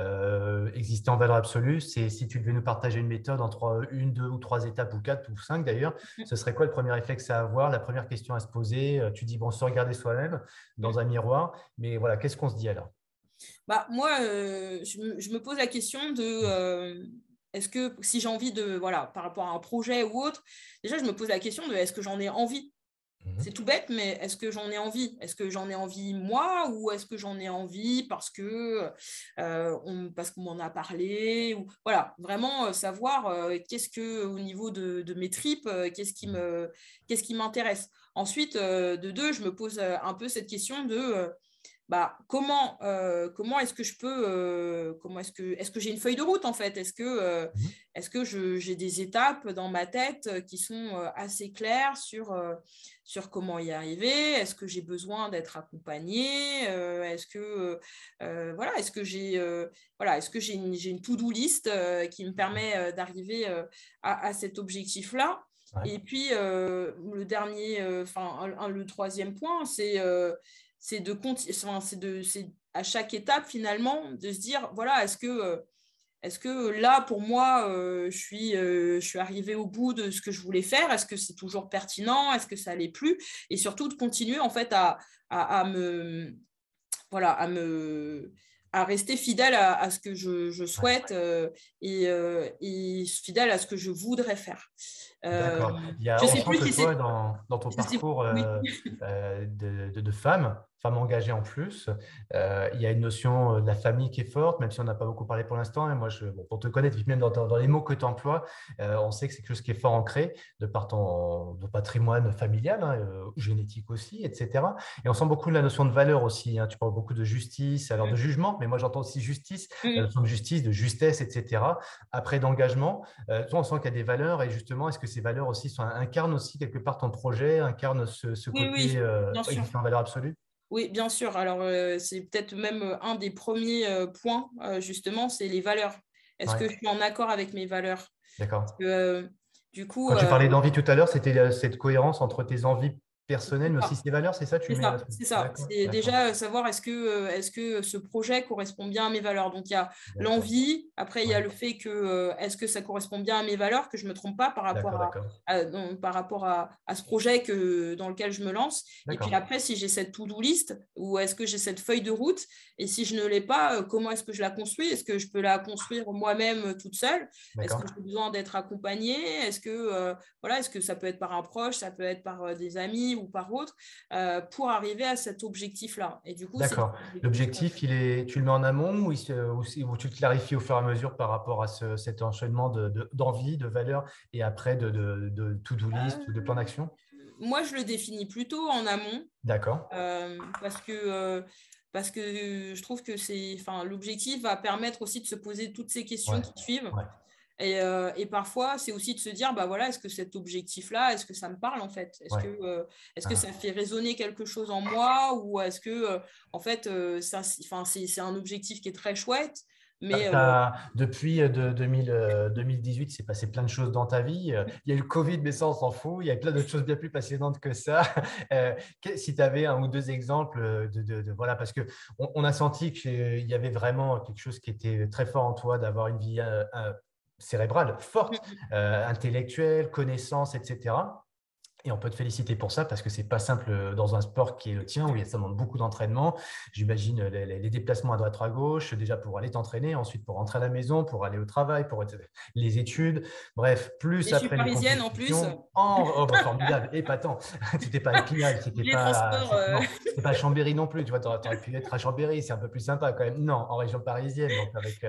euh, exister en valeur absolue? C'est si tu devais nous partager une méthode en trois, une, deux ou trois étapes ou quatre ou cinq d'ailleurs, ce serait quoi le premier réflexe à avoir, la première question à se poser? Tu dis bon, se regarder soi-même dans un miroir, mais voilà, qu'est-ce qu'on se dit alors? Bah, moi, euh, je, me, je, me pose la question de euh, est-ce que si j'ai envie de, voilà, par rapport à un projet ou autre, déjà, je me pose la question de est-ce que j'en ai envie? C'est tout bête, mais est-ce que j'en ai envie? Est-ce que j'en ai envie moi ou est-ce que j'en ai envie parce que euh, on, parce qu'on m'en a parlé ou voilà, vraiment euh, savoir euh, qu'est-ce que au niveau de, de mes tripes, euh, qu'est-ce qui me qu'est-ce qui m'intéresse. Ensuite, euh, de deux, je me pose euh, un peu cette question de euh, bah, comment, euh, comment est-ce que je peux, euh, comment est-ce que, est-ce que j'ai une feuille de route en fait? Est-ce que, euh, Mhm. est-ce que je, j'ai des étapes dans ma tête qui sont euh, assez claires sur, euh, sur comment y arriver? Est-ce que j'ai besoin d'être accompagnée? Euh, est-ce que, euh, voilà, est-ce que j'ai, euh, voilà, est-ce que j'ai une, j'ai une to-do list euh, qui me permet euh, d'arriver euh, à, à cet objectif-là? Ouais. Et puis, euh, le dernier, enfin, euh, le troisième point, c'est euh, c'est de, enfin, c'est de c'est à chaque étape finalement de se dire voilà, est-ce que euh, est-ce que là pour moi euh, je suis euh, je suis arrivée au bout de ce que je voulais faire, est-ce que c'est toujours pertinent, est-ce que ça l'est plus, et surtout de continuer en fait à, à, à me voilà à me à rester fidèle à, à ce que je, je Ouais. souhaite euh, et, euh, et fidèle à ce que je voudrais faire. Euh, D'accord. Il y a, je on sais sent plus que si toi, c'est dans, dans ton je sais, parcours oui. euh, euh, de, de, de femme, femme engagée en plus, euh, il y a une notion euh, de la famille qui est forte, même si on n'a pas beaucoup parlé pour l'instant. Et moi, je, bon, pour te connaître, même dans, dans les mots que tu emploies, euh, on sait que c'est quelque chose qui est fort ancré de par ton, ton patrimoine familial, hein, euh, génétique aussi, et cetera. Et on sent beaucoup la notion de valeur aussi, hein. Tu parles beaucoup de justice, alors de jugement, mais moi j'entends aussi justice, la Mm. notion de justice, de justesse, et cetera. Après, d'engagement. Euh, toi, on sent qu'il y a des valeurs et justement, est-ce que ces valeurs aussi sont, incarnent aussi quelque part ton projet, incarnent ce, ce Oui, côté oui, euh, bien sûr. existant en valeur absolue? Oui, bien sûr. Alors, euh, c'est peut-être même euh, un des premiers euh, points, euh, justement, c'est les valeurs. Est-ce Ouais, que je suis en accord avec mes valeurs? Parce d'accord. que, euh, du coup, Quand tu euh, parlais d'envie tout à l'heure, c'était euh, cette cohérence entre tes envies personnelles, c'est mais aussi ça. tes valeurs, c'est ça? Tu C'est mets là. ça, c'est ça. D'accord, C'est d'accord, déjà euh, savoir est-ce que, euh, est-ce que ce projet correspond bien à mes valeurs. Donc, il y a d'accord. l'envie, après, il y a Ouais, le fait que euh, est-ce que ça correspond bien à mes valeurs, que je ne me trompe pas par rapport d'accord, à, d'accord, à- non, par rapport à, à ce projet que, dans lequel je me lance. Et puis d'accord, après, si j'ai cette to-do list ou est-ce que j'ai cette feuille de route, et si je ne l'ai pas, euh, comment est-ce que je la construis? Est-ce que je peux la construire moi-même euh, toute seule? Est-ce que d'accord. j'ai besoin d'être accompagnée? Est-ce que, euh, voilà, est-ce que ça peut être par un proche, ça peut être par euh, des amis ou par autre? Euh, pour arriver à cet objectif-là. Et du coup, c'est D'accord. L'objectif, il est, tu le mets en amont ou, il se- ou c'est- ou tu le clarifies au fur et à mesure par rapport à ce- cet enchaînement de, de- d'envie, de valeurs et après de, de, de to-do list ou de plan euh, d'action? moi, je le définis plutôt en amont D'accord. euh, parce que euh, parce que je trouve que c'est, enfin, l'objectif va permettre aussi de se poser toutes ces questions Ouais. qui suivent. Ouais. Et, euh, et parfois, c'est aussi de se dire, bah voilà, est-ce que cet objectif-là, est-ce que ça me parle en fait? Est-ce que, Ouais. euh, est-ce que Ah. ça fait résonner quelque chose en moi ou est-ce que, euh, en fait, euh, ça, enfin, c'est, c'est un objectif qui est très chouette, T'as- mais euh, t'as- depuis euh, de, deux mille, euh, deux mille dix-huit, il s'est passé plein de choses dans ta vie. Euh, Il y a eu le Covid, mais ça, on s'en fout. Il y a plein d'autres choses bien plus passionnantes que ça. Euh, que- si tu avais un ou deux exemples euh, de, de- de- voilà, parce que on, on a senti qu'il y avait vraiment quelque chose qui était très fort en toi, d'avoir une vie euh, euh, cérébrale forte, euh, intellectuelle, connaissance, et cetera. Et on peut te féliciter pour ça parce que c'est pas simple euh, dans un sport qui est le tien où il y a ça demande beaucoup d'entraînement. J'imagine les, les- les déplacements à droite à gauche, déjà pour aller t'entraîner, ensuite pour rentrer à la maison, pour aller au travail, pour être- les études. Bref, et plus je suis après les parisienne en plus. compétitions. En, oh, bah, formidable, épatant. C'était pas à Épinal, c'était Les pas, transports. c'était- euh, non, c'était pas à Chambéry non plus. Tu vois, t'aurais, t'aurais pu être à Chambéry, c'est un peu plus sympa quand même. Non, en région parisienne, donc avec euh,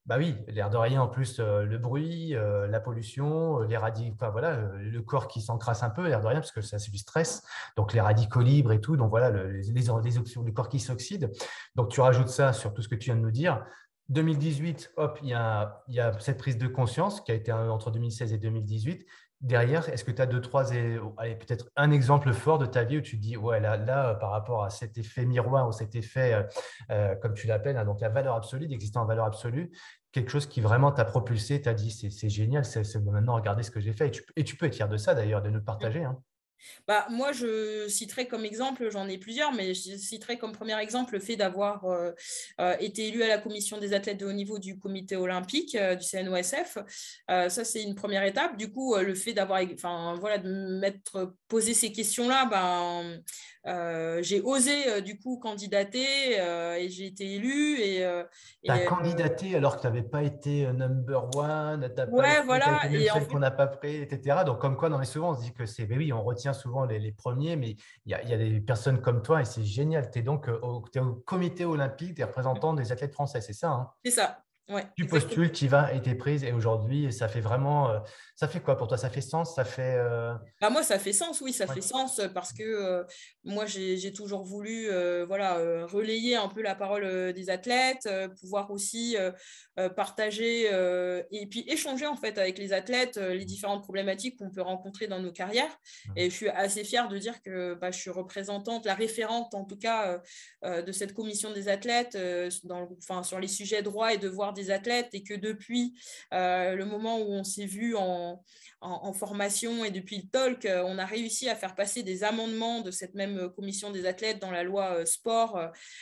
Bah oui, l'air de rien, en plus, euh, le bruit, euh, la pollution, euh, les radicaux, enfin, voilà, euh, le corps qui s'encrasse un peu, l'air de rien, parce que ça, c'est du stress. Donc, les radicaux libres et tout. Donc, voilà, le, les, les, les oxy- le corps qui s'oxyde. Donc, tu rajoutes ça sur tout ce que tu viens de nous dire. deux mille dix-huit, hop, il y a, il y a cette prise de conscience qui a été euh, entre deux mille seize et deux mille dix-huit. Derrière, est-ce que tu as deux, trois, et, allez, peut-être un exemple fort de ta vie où tu te dis, ouais, là, là, euh, par rapport à cet effet miroir ou cet effet, euh, euh, comme tu l'appelles, hein, donc la valeur absolue, d'exister en valeur absolue, quelque chose qui vraiment t'a propulsé, t'a dit, c'est c'est génial, c'est c'est- maintenant, regardez ce que j'ai fait. Et tu, et tu peux être fier de ça, d'ailleurs, de nous le partager. Hein. Bah, moi, je citerai comme exemple, j'en ai plusieurs, mais je citerai comme premier exemple le fait d'avoir euh, euh, été élu à la commission des athlètes de haut niveau du comité olympique euh, du C N O S F. Euh, ça, c'est une première étape. Du coup, euh, le fait d'avoir, enfin, voilà, de m'être posé ces questions-là, ben, euh, j'ai osé euh, du coup candidater euh, et j'ai été élue. Et, euh, Tu as et euh, candidaté alors que tu n'avais pas été euh, number one, tu n'as pas ouais, été, tu as été voilà. même Et en celle fait, qu'on n'a pas pris, et cetera. Donc, comme quoi, non, mais souvent, on se dit que c'est, mais oui, on retient souvent les, les premiers, mais il y a, il y a des personnes comme toi et c'est génial. Tu es donc euh, au, t'es au comité olympique des représentants des athlètes français, c'est ça, hein? c'est ça. Ouais, Tu exactement. postules, tu y vas et tu es prise. Et aujourd'hui, ça fait vraiment. euh, ça fait quoi pour toi? Ça fait sens? Ça fait. euh, Bah, moi, ça fait sens, oui, ça ouais. fait sens euh, parce que euh, moi, j'ai, j'ai toujours voulu euh, voilà, euh, relayer un peu la parole euh, des athlètes, euh, pouvoir aussi euh, euh, partager euh, et puis échanger en fait avec les athlètes euh, les différentes problématiques qu'on peut rencontrer dans nos carrières. Et je suis assez fière de dire que bah, je suis représentante, la référente en tout cas euh, euh, de cette commission des athlètes euh, dans, enfin, sur les sujets droits et devoirs des athlètes et que depuis euh, le moment où on s'est vu en en, en, formation et depuis le talk, euh, on a réussi à faire passer des amendements de cette même commission des athlètes dans la loi euh, sport,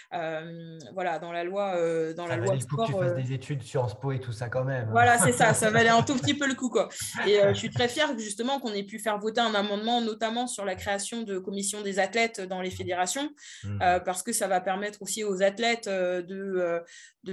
euh, voilà, dans la loi, euh, dans la Ça loi valait le coup que tu sport. fasses Euh, des études Sciences Po et tout ça quand même. voilà, Hein. c'est ça, ça valait un tout petit peu le coup, quoi. Et euh, je suis très fière justement qu'on ait pu faire voter un amendement, notamment sur la création de commissions des athlètes dans les fédérations, euh, Mhm. parce que ça va permettre aussi aux athlètes euh, de, euh,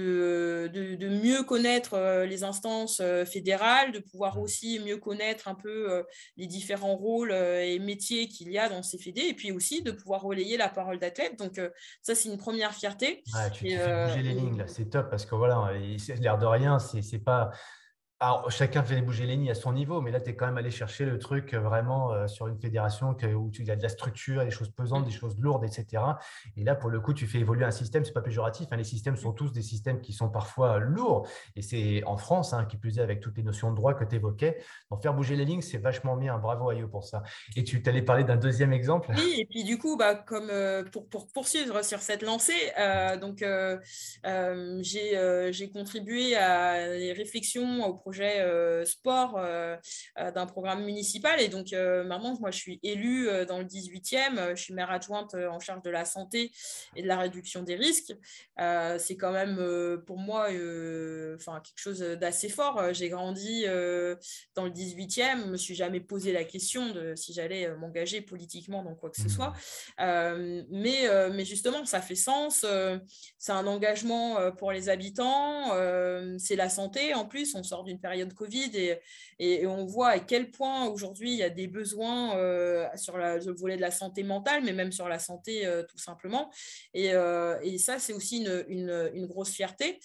de, de, de, mieux connaître euh, les instances euh, fédérales, de pouvoir aussi mieux connaître un peu euh, les différents rôles euh, et métiers qu'il y a dans ces fédés, et puis aussi de pouvoir relayer la parole d'athlète. Donc euh, ça, c'est une première fierté. Ouais, tu, Et, tu fais euh, bouger les et lignes là, c'est top parce que voilà, et c'est- l'air de rien, c'est c'est pas. Alors, chacun fait bouger les lignes à son niveau, mais là, tu es quand même allé chercher le truc euh, vraiment euh, sur une fédération que- où tu, il y a de la structure, des choses pesantes, des choses lourdes, et cetera. Et là, pour le coup, tu fais évoluer un système, c'est pas péjoratif, hein, les systèmes sont tous des systèmes qui sont parfois lourds, et c'est en France, hein, qui plus est, avec toutes les notions de droit que tu évoquais. Donc, faire bouger les lignes, c'est vachement bien. Bravo, Ayo, pour ça. Et tu t'allais parler d'un deuxième exemple? Oui, et puis du coup, bah, comme euh, pour, pour poursuivre sur cette lancée, euh, donc euh, euh, j'ai euh, j'ai contribué à les réflexions au projet euh, sport euh, euh, d'un programme municipal. Et donc euh, maintenant, moi, je suis élue euh, dans le dix-huitième. euh, Je suis maire adjointe euh, en charge de la santé et de la réduction des risques. Euh, c'est quand même euh, pour moi euh, enfin, quelque chose d'assez fort. Euh, J'ai grandi euh, dans le dix-huitième, je ne me suis jamais posé la question de si j'allais euh, m'engager politiquement dans quoi que ce soit. Hmm. Euh, mais, euh, mais justement, ça fait sens. Euh, c'est un engagement euh, pour les habitants. Euh, c'est la santé. En plus, on sort d'une période Covid et, et, et, on voit à quel point aujourd'hui il y a des besoins euh, sur la, le volet de la santé mentale, mais même sur la santé euh, tout simplement. Et, euh, et ça, c'est aussi une, une, une grosse fierté.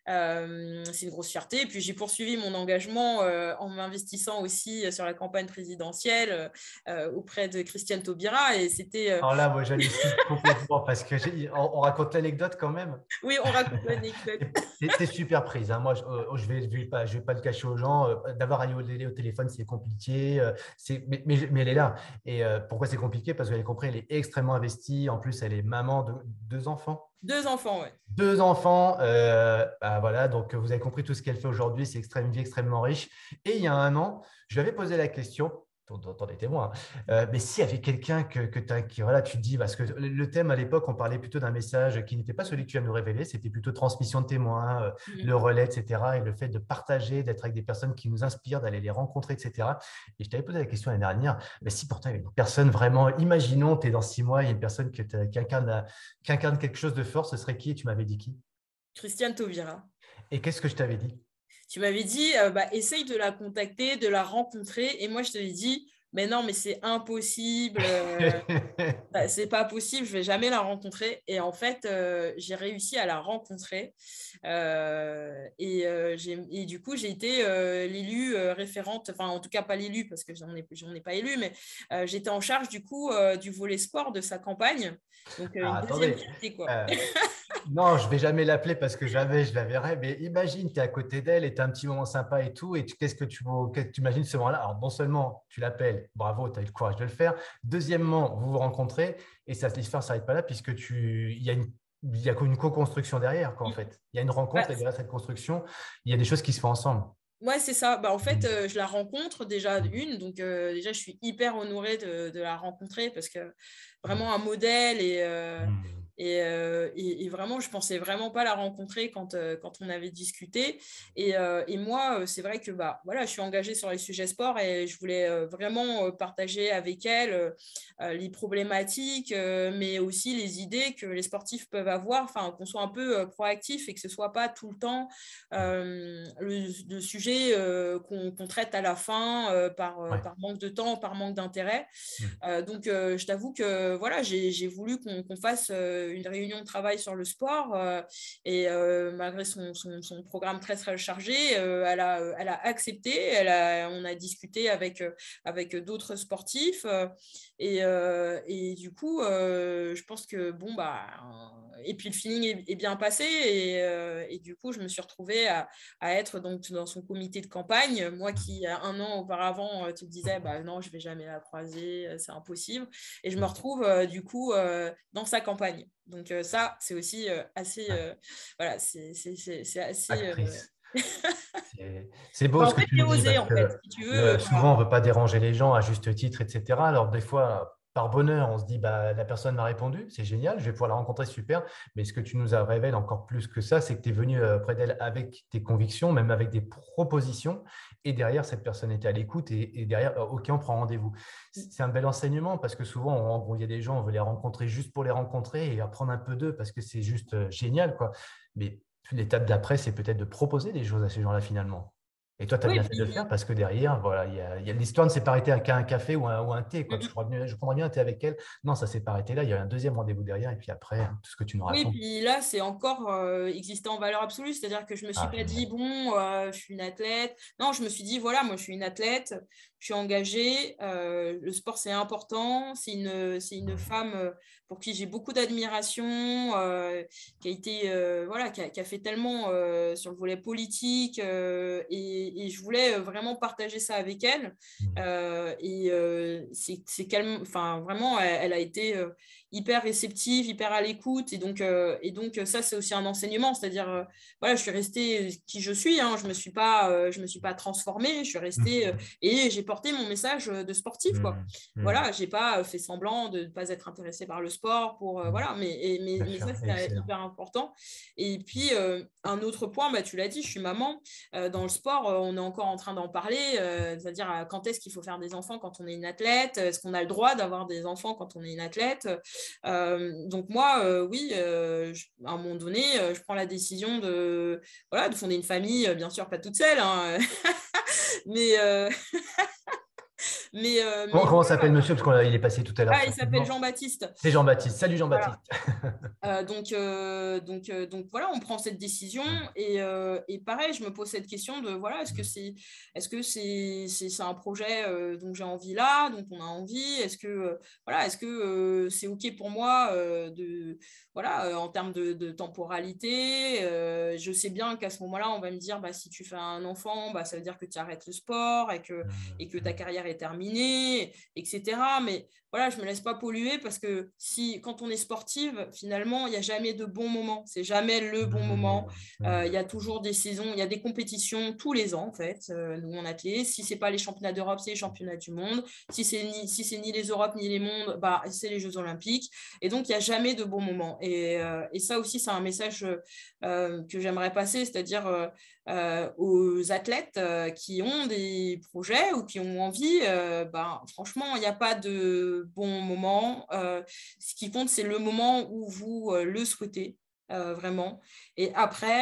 Euh, c'est une grosse fierté. Et puis j'ai poursuivi mon engagement euh, en m'investissant aussi sur la campagne présidentielle euh, auprès de Christiane Taubira. Et c'était. Euh... Alors là, moi, j'hallucine complètement parce que j'ai- on, on raconte l'anecdote quand même. Oui, on raconte l'anecdote. T'es t'es super prise. Hein. Moi, je, euh, je vais, je vais pas, je vais pas le cacher aux gens. Euh, D'avoir Ayo Dele au téléphone, c'est compliqué. euh, c'est, mais, mais, mais elle est là. Et euh, pourquoi c'est compliqué? Parce que vous avez compris, elle est extrêmement investie. En plus, elle est maman de deux enfants. Deux enfants, ouais. Deux enfants, euh, bah voilà, donc vous avez compris tout ce qu'elle fait aujourd'hui, c'est extrême, une vie extrêmement riche. Et il y a un an, je lui avais posé la question, dont dont es témoin, hein, euh, mais s'il y avait quelqu'un que, que t'as- qui, voilà, tu te dis, parce que le le thème à l'époque, on parlait plutôt d'un message qui n'était pas celui que tu viens de nous révéler, c'était plutôt transmission de témoins, euh, le Mhm. relais, et cetera, et le fait de partager, d'être avec des personnes qui nous inspirent, d'aller les rencontrer, et cetera. Et je t'avais posé la question l'année dernière, mais si pourtant il y avait une personne vraiment, imaginons, tu es dans six mois, il y a une personne que t'as- qui incarne, qui incarne quelque chose de fort, ce serait qui? Et tu m'avais dit qui? Christiane Taubira. Et qu'est-ce que je t'avais dit? Tu m'avais dit, euh, bah, essaye de la contacter, de la rencontrer. Et moi, je te l'ai dit, mais non, mais c'est impossible. Euh, bah, c'est pas possible, je vais jamais la rencontrer. Et en fait, euh, j'ai réussi à la rencontrer. Euh, et, euh, j'ai, et du coup, j'ai été euh, l'élue euh, référente, enfin, en tout cas, pas l'élue, parce que j'en ai, j'en ai pas élu, mais euh, j'étais en charge du coup euh, du volet sport de sa campagne. Donc, euh, Ah, une deuxième attendez. fierté, quoi. Euh, non, je vais jamais l'appeler parce que jamais je la verrai. Mais imagine, tu es à côté d'elle et tu as un petit moment sympa et tout. Et tu- qu'est-ce que tu qu'est-ce que tu imagines ce moment-là? Alors, non seulement tu l'appelles, bravo, tu as eu le courage de le faire. Deuxièmement, vous vous rencontrez et ça, l'histoire ne s'arrête pas là puisque tu, il y a une, il y a une co-construction derrière, quoi, en fait. Il y a une Bah, rencontre et derrière cette construction, il y a des choses qui se font ensemble. ouais, c'est ça. Bah, en fait, Mm. euh, je la rencontre déjà Mm. une. Donc, euh, déjà, je suis hyper honorée de, de la rencontrer parce que Mm. vraiment un modèle. Et, euh, Mm. et, euh, et, et vraiment, je pensais vraiment pas la rencontrer quand, euh, quand on avait discuté. Et, euh, et moi, euh, c'est vrai que bah, voilà, je suis engagée sur les sujets sport et je voulais euh, vraiment euh, partager avec elle euh, euh, les problématiques, euh, mais aussi les idées que les sportifs peuvent avoir. Enfin, qu'on soit un peu euh, proactif et que ce soit pas tout le temps euh, le, le, sujet euh, qu'on qu'on traite à la fin euh, par, euh, Ouais. par manque de temps, par manque d'intérêt. Mm. Euh, donc, euh, je t'avoue que voilà, j'ai j'ai voulu qu'on qu'on fasse euh, une réunion de travail sur le sport euh, et euh, malgré son, son, son programme très très chargé, euh, elle, a, elle a accepté. Elle a, on a discuté avec, euh, avec d'autres sportifs euh, et, euh, et du coup, euh, je pense que bon bah euh, et puis le feeling est, est bien passé et, euh, et, du coup, je me suis retrouvée à, à être donc dans son comité de campagne. Moi qui, un an auparavant, te disais bah non, je vais jamais la croiser, c'est impossible. Et je me retrouve euh, du coup euh, dans sa campagne. Donc euh, ça, c'est aussi euh, assez, Ouais. euh, voilà, c'est c'est assez. Euh... Actrice. C'est c'est beau bah, ce en que fait, tu j'ai nous dis osé parce en fait, que si tu veux. le- Euh, voilà. souvent, on ne veut pas déranger les gens à juste titre, et cetera. Alors, des fois, par bonheur, on se dit, bah, la personne m'a répondu, c'est génial, je vais pouvoir la rencontrer, super. Mais ce que tu nous as révélé encore plus que ça, c'est que tu es venu euh, près d'elle avec tes convictions, même avec des propositions. Et derrière, cette personne était à l'écoute et, et derrière, euh, OK, on prend rendez-vous. C'est un bel enseignement parce que souvent, on- il y a des gens, on veut les rencontrer juste pour les rencontrer et apprendre un peu d'eux parce que c'est juste euh, génial, quoi. Mais l'étape d'après, c'est peut-être de proposer des choses à ces gens-là finalement. Et toi, tu as Oui, bien fait de le puis, faire parce que derrière, voilà, il y a, il y a- l'histoire ne s'est pas arrêtée qu'à un café ou un, ou un thé, quoi. Parce que je, mm, crois bien- je prendrais bien un thé avec elle. Non, ça ne s'est pas arrêté là. Il y a eu un deuxième rendez-vous derrière. Et puis après, hein, tout ce que tu nous oui, racontes. puis là, c'est encore euh, existant en valeur absolue. C'est-à-dire que je me suis Ah, pas dit, génial. bon, euh, je suis une athlète. Non, je me suis dit, voilà, moi, je suis une athlète, je suis engagée. Euh, le sport, c'est important. C'est une, c'est une Mmh. femme euh, pour qui j'ai beaucoup d'admiration, euh, qui a été, euh, voilà, qui a, qui a fait tellement euh, sur le volet politique. Euh, et, et je voulais vraiment partager ça avec elle. Mmh. Euh, et euh, c'est, c'est calme, enfin, vraiment, elle, elle a été euh, hyper réceptive, hyper à l'écoute. Et donc, euh, et donc ça, c'est aussi un enseignement. C'est-à-dire, euh, voilà, je suis restée qui je suis. Hein, je ne me suis pas, euh, je me suis pas transformée. Je suis restée euh, et j'ai porté mon message de sportif, quoi. Mmh. Mmh. Voilà, j'ai pas euh, fait semblant de ne pas être intéressée par le sport. Pour, euh, Mmh. voilà, mais, et, mais, Bien mais sûr, ça, c'est excellent. hyper important. Et puis, euh, un autre point, bah, tu l'as dit, je suis maman. Euh, dans le sport, euh, on est encore en train d'en parler. Euh, c'est-à-dire, euh, quand est-ce qu'il faut faire des enfants quand on est une athlète? Est-ce qu'on a le droit d'avoir des enfants quand on est une athlète? Euh, donc moi, euh, oui, euh, je- à un moment donné, euh, je prends la décision de, voilà, de fonder une famille, euh, bien sûr pas toute seule, hein, mais, euh, mais, euh, Comment, mais comment voilà. s'appelle monsieur? Parce qu'il est passé tout à l'heure. Ah, il s'appelle Facilement. Jean-Baptiste. C'est Jean-Baptiste. Salut Voilà. Jean-Baptiste. Euh, donc, euh, donc, euh, donc voilà, on prend cette décision et, euh, et pareil, je me pose cette question de voilà, est-ce que c'est est-ce que c'est c'est c'est un projet euh, dont j'ai envie là, dont on a envie, est-ce que euh, voilà, est-ce que euh, c'est ok pour moi euh, de voilà euh, en termes de, de temporalité, euh, je sais bien qu'à ce moment-là, on va me dire bah si tu fais un enfant, bah ça veut dire que tu arrêtes le sport et que et que ta carrière est terminée, et cetera. Mais voilà, je me laisse pas polluer parce que si quand on est sportive, finalement, il n'y a jamais de bon moment. C'est jamais le bon moment. Euh, il y a toujours des saisons, il y a des compétitions tous les ans en fait. Euh, nous en athlète, si c'est pas les championnats d'Europe, c'est les championnats du monde. Si c'est ni si c'est ni les Europes ni les mondes, bah c'est les Jeux Olympiques. Et donc il n'y a jamais de bon moment. Et, euh, et ça aussi, c'est un message euh, que j'aimerais passer, c'est-à-dire euh, euh, aux athlètes euh, qui ont des projets ou qui ont envie, euh, ben, franchement, il n'y a pas de bon moment. Euh, ce qui compte, c'est le moment où vous euh, le souhaitez, euh, vraiment. Et après,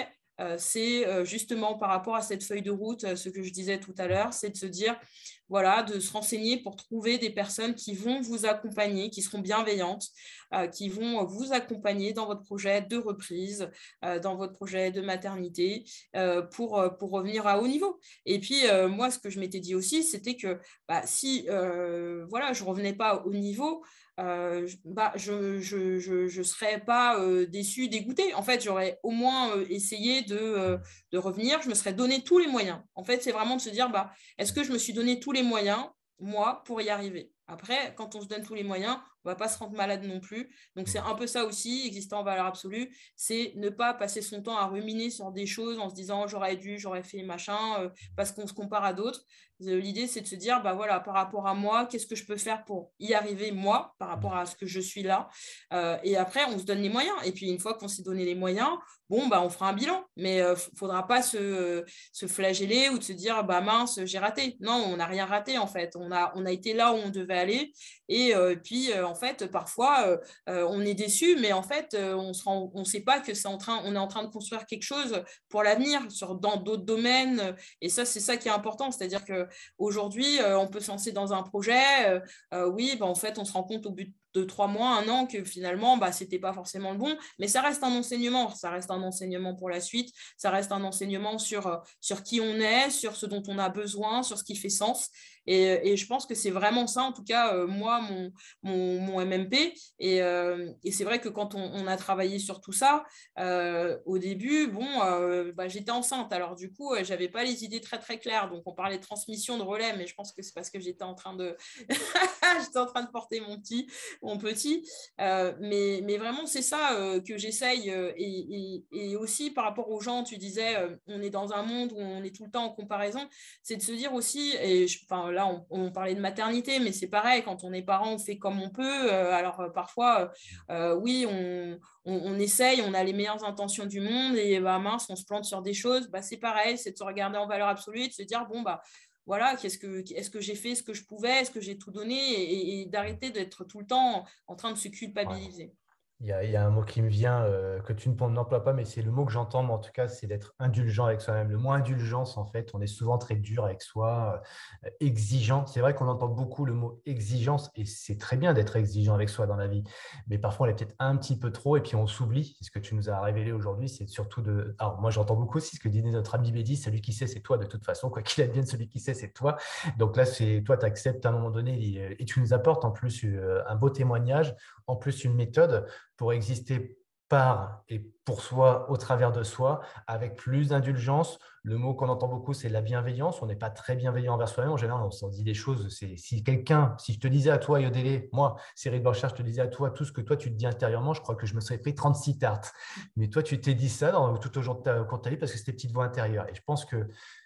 euh, c'est euh, justement par rapport à cette feuille de route, euh, ce que je disais tout à l'heure, c'est de se dire, voilà, de se renseigner pour trouver des personnes qui vont vous accompagner, qui seront bienveillantes, euh, qui vont vous accompagner dans votre projet de reprise, euh, dans votre projet de maternité, euh, pour, euh, pour revenir à haut niveau. Et puis, euh, moi, ce que je m'étais dit aussi, c'était que bah, si euh, voilà, je ne revenais pas au niveau, euh, bah, je ne je, je, je serais pas euh, déçue, dégoûtée. En fait, j'aurais au moins euh, essayé de, euh, de revenir. Je me serais donné tous les moyens. En fait, c'est vraiment de se dire, bah, est-ce que je me suis donné tous les moyens, moi, pour y arriver? Après, quand on se donne tous les moyens, on ne va pas se rendre malade non plus. Donc, c'est un peu ça aussi, existant en valeur absolue, c'est ne pas passer son temps à ruminer sur des choses en se disant j'aurais dû, j'aurais fait machin, euh, parce qu'on se compare à d'autres. L'idée, c'est de se dire, bah voilà, par rapport à moi, qu'est-ce que je peux faire pour y arriver, moi, par rapport à ce que je suis là. Euh, et après, on se donne les moyens. Et puis, une fois qu'on s'est donné les moyens, bon, bah, on fera un bilan. Mais il euh, ne faudra pas se, euh, se flageller ou de se dire, bah mince, j'ai raté. Non, on n'a rien raté, en fait. On a, on a été là où on devait aller. Et euh, puis, euh, en fait, parfois, euh, euh, on est déçu, mais en fait, euh, on ne on, on sait pas que c'est en train, on est en train de construire quelque chose pour l'avenir, sur, dans d'autres domaines. Et ça, c'est ça qui est important. C'est-à-dire que aujourd'hui, euh, on peut se lancer dans un projet. Euh, euh, oui, bah, en fait, on se rend compte au bout de trois mois, un an, que finalement, bah, ce n'était pas forcément le bon. Mais ça reste un enseignement. Ça reste un enseignement pour la suite. Ça reste un enseignement sur, euh, sur qui on est, sur ce dont on a besoin, sur ce qui fait sens. Et, et je pense que c'est vraiment ça, en tout cas, euh, moi, mon, mon, mon M M P. Et, euh, et c'est vrai que quand on, on a travaillé sur tout ça, euh, au début, bon, euh, bah, j'étais enceinte. Alors, du coup, euh, je n'avais pas les idées très, très claires. Donc, on parlait de transmission de relais, mais je pense que c'est parce que j'étais en train de, j'étais en train de porter mon petit, mon petit. Euh, mais, mais vraiment, c'est ça euh, que j'essaye. Euh, et, et, et aussi, par rapport aux gens, tu disais, euh, on est dans un monde où on est tout le temps en comparaison. C'est de se dire aussi, et je, enfin, là, on, on parlait de maternité, mais c'est pareil, quand on est parent, on fait comme on peut. Euh, alors, euh, parfois, euh, oui, on, on, on essaye, on a les meilleures intentions du monde, et bah, mince, on se plante sur des choses. Bah, c'est pareil, c'est de se regarder en valeur absolue et de se dire, bon, bah, voilà, qu'est-ce que, est-ce que j'ai fait ce que je pouvais, est-ce que j'ai tout donné, et, et d'arrêter d'être tout le temps en train de se Ouais. culpabiliser. Il y a, il y a un mot qui me vient euh, que tu ne n'emploies pas, mais c'est le mot que j'entends, mais en tout cas, c'est d'être indulgent avec soi-même. Le mot indulgence, en fait, on est souvent très dur avec soi, euh, exigeant. C'est vrai qu'on entend beaucoup le mot exigence, et c'est très bien d'être exigeant avec soi dans la vie, mais parfois on est peut-être un petit peu trop, et puis on s'oublie. C'est ce que tu nous as révélé aujourd'hui, c'est surtout de… Alors moi, j'entends beaucoup aussi ce que disait notre ami Bédi, celui qui sait, c'est toi de toute façon, quoi qu'il advienne, celui qui sait, c'est toi. Donc là, c'est toi, tu acceptes à un moment donné, et tu nous apportes en plus euh, un beau témoignage, en plus une méthode pour exister par et pour soi, au travers de soi, avec plus d'indulgence. Le mot qu'on entend beaucoup, c'est la bienveillance. On n'est pas très bienveillant envers soi-même. En général, on s'en dit des choses. C'est, si quelqu'un, si je te disais à toi, Yodélé, moi, Cyril Borchardt, je te disais à toi tout ce que toi, tu te dis intérieurement, je crois que je me serais pris trente-six tartes. Mais toi, tu t'es dit ça dans, tout au long de ta, ta vie parce que c'était petite voix intérieure. Et je pense que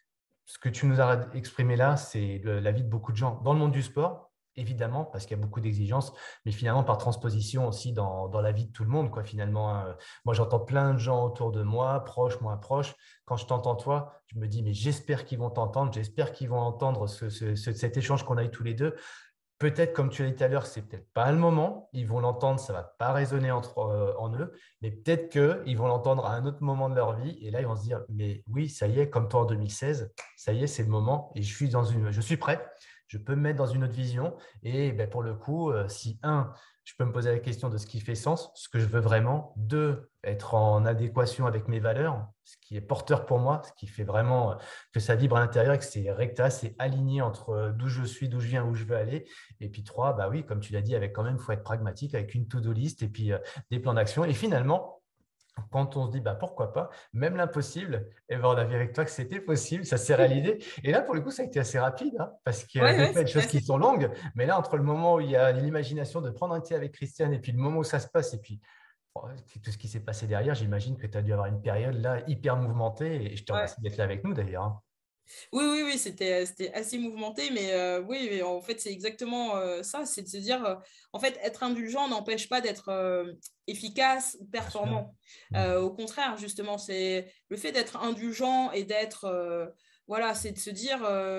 ce que tu nous as exprimé là, c'est la vie de beaucoup de gens dans le monde du sport, évidemment, parce qu'il y a beaucoup d'exigences, mais finalement par transposition aussi dans, dans la vie de tout le monde, quoi, finalement. Hein. Moi, j'entends plein de gens autour de moi, proches, moins proches. Quand je t'entends toi, je me dis, mais j'espère qu'ils vont t'entendre, j'espère qu'ils vont entendre ce, ce, ce, cet échange qu'on a eu tous les deux. Peut-être, comme tu l'as dit tout à l'heure, c'est peut-être pas le moment. Ils vont l'entendre, ça va pas résonner entre, euh, en eux, mais peut-être qu'ils vont l'entendre à un autre moment de leur vie. Et là, ils vont se dire, mais oui, ça y est, comme toi en deux mille seize, ça y est, c'est le moment. Et je suis dans une, je suis prêt. Je peux me mettre dans une autre vision. Et ben, pour le coup, euh, si un, je peux me poser la question de ce qui fait sens, ce que je veux vraiment. Deux, être en adéquation avec mes valeurs, ce qui est porteur pour moi, ce qui fait vraiment euh, que ça vibre à l'intérieur et que c'est recta, c'est aligné entre euh, d'où je suis, d'où je viens, où je veux aller. Et puis trois, bah oui, comme tu l'as dit, avec quand même, il faut être pragmatique avec une to-do list et puis euh, des plans d'action. Et finalement, quand on se dit bah, pourquoi pas, même l'impossible, eh ben, on a vu avec toi que c'était possible, ça s'est réalisé. Et là, pour le coup, ça a été assez rapide, hein, parce qu'il y a Ouais, des ouais, fois des c'était choses qui assez. sont longues, mais là, entre le moment où il y a l'imagination de prendre un thé avec Christiane et puis le moment où ça se passe, et puis oh, tout ce qui s'est passé derrière, j'imagine que tu as dû avoir une période là hyper mouvementée, et je te Ouais. remercie d'être là avec nous d'ailleurs. Hein. Oui, oui, oui, c'était, c'était assez mouvementé, mais euh, oui, mais en fait, c'est exactement euh, ça, c'est de se dire, euh, en fait, être indulgent n'empêche pas d'être euh, efficace ou Bien sûr. performant. Mm. Euh, au contraire, justement, c'est le fait d'être indulgent et d'être, euh, voilà, c'est de se dire, euh,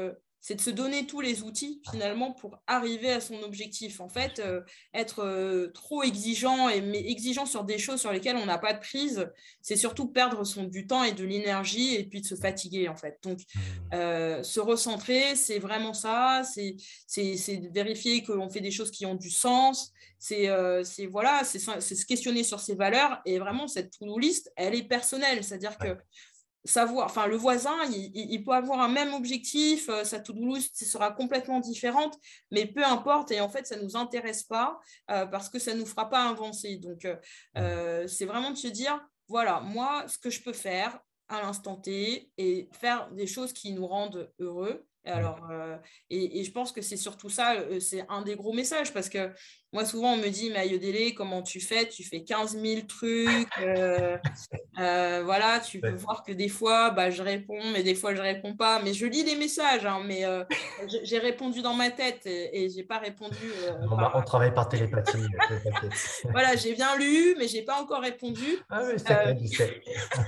c'est de se donner tous les outils finalement pour arriver à son objectif. En fait, euh, être euh, trop exigeant, et, mais exigeant sur des choses sur lesquelles on n'a pas de prise, c'est surtout perdre son, du temps et de l'énergie et puis de se fatiguer en fait. Donc, euh, se recentrer, c'est vraiment ça, c'est, c'est, c'est de vérifier qu'on fait des choses qui ont du sens, c'est, euh, c'est, voilà, c'est, c'est se questionner sur ses valeurs, et vraiment cette to-do list, elle est personnelle, c'est-à-dire que savoir, enfin, le voisin, il, il peut avoir un même objectif, euh, sa to-do list sera complètement différente, mais peu importe, et en fait, ça ne nous intéresse pas euh, parce que ça ne nous fera pas avancer. Donc, euh, euh, c'est vraiment de se dire, voilà, moi, ce que je peux faire à l'instant T et faire des choses qui nous rendent heureux. Alors, euh, et, et je pense que c'est surtout ça, euh, c'est un des gros messages, parce que moi, souvent, on me dit, mais Ayodele, comment tu fais? Tu fais quinze mille trucs. Euh, euh, voilà, tu peux Ouais. voir que des fois, bah, je réponds, mais des fois, je réponds pas. Mais je lis les messages, hein, mais euh, j'ai répondu dans ma tête et, et j'ai pas répondu euh, On, par... on travaille par télépathie, euh, t'inquiète. Voilà, j'ai bien lu, mais j'ai pas encore répondu. Ah oui, Euh, t'inquiète, je sais.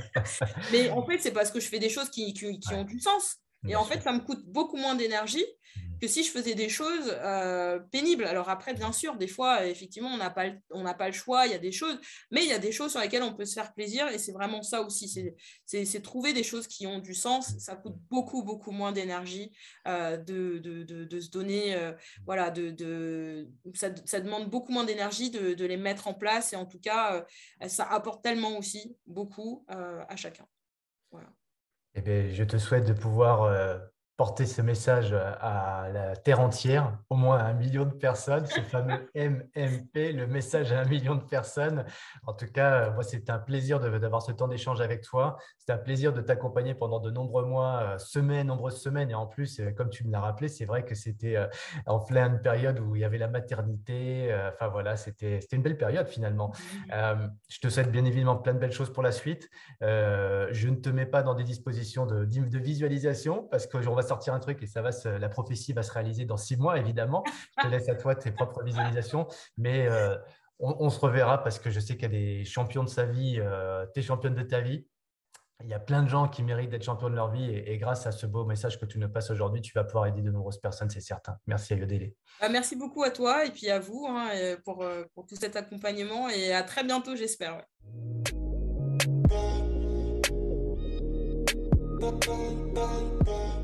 mais en fait, c'est parce que je fais des choses qui, qui, qui Ouais, ont du sens. Et bien en sûr. fait, ça me coûte beaucoup moins d'énergie que si je faisais des choses euh, pénibles. Alors après, bien sûr, des fois, effectivement, on n'a pas, le- on n'a pas le choix, il y a des choses, mais il y a des choses sur lesquelles on peut se faire plaisir, et c'est vraiment ça aussi, c'est, c'est, c'est trouver des choses qui ont du sens. Ça coûte beaucoup, beaucoup moins d'énergie euh, de, de, de, de se donner, euh, voilà, de, de, ça, ça demande beaucoup moins d'énergie de, de les mettre en place, et en tout cas, euh, ça apporte tellement aussi beaucoup euh, à chacun. Voilà. Eh bien, je te souhaite de pouvoir euh, porter ce message à la terre entière, au moins à un million de personnes, ce fameux M M P, le message à un million de personnes. En tout cas, euh, moi, c'était un plaisir de- d'avoir ce temps d'échange avec toi. C'était un plaisir de t'accompagner pendant de nombreux mois, euh, semaines, nombreuses semaines. Et en plus, euh, comme tu me l'as rappelé, c'est vrai que c'était euh, en pleine période où il y avait la maternité. Euh, Enfin voilà, c'était, c'était une belle période finalement. Euh, je te souhaite bien évidemment plein de belles choses pour la suite. Euh, je ne te mets pas dans des dispositions de, de visualisation parce qu'on va sortir un truc et ça va se, la prophétie va se réaliser dans six mois, évidemment. Je te laisse à toi tes propres visualisations, mais euh, on, on, se reverra parce que je sais qu'il y a des champions de sa vie, euh, tes championnes de ta vie. Il y a plein de gens qui méritent d'être champions de leur vie et, et grâce à ce beau message que tu nous passes aujourd'hui, tu vas pouvoir aider de nombreuses personnes, c'est certain. Merci Ayodele. Bah, merci beaucoup à toi et puis à vous hein, et pour, euh, pour tout cet accompagnement, et à très bientôt, j'espère. Ouais.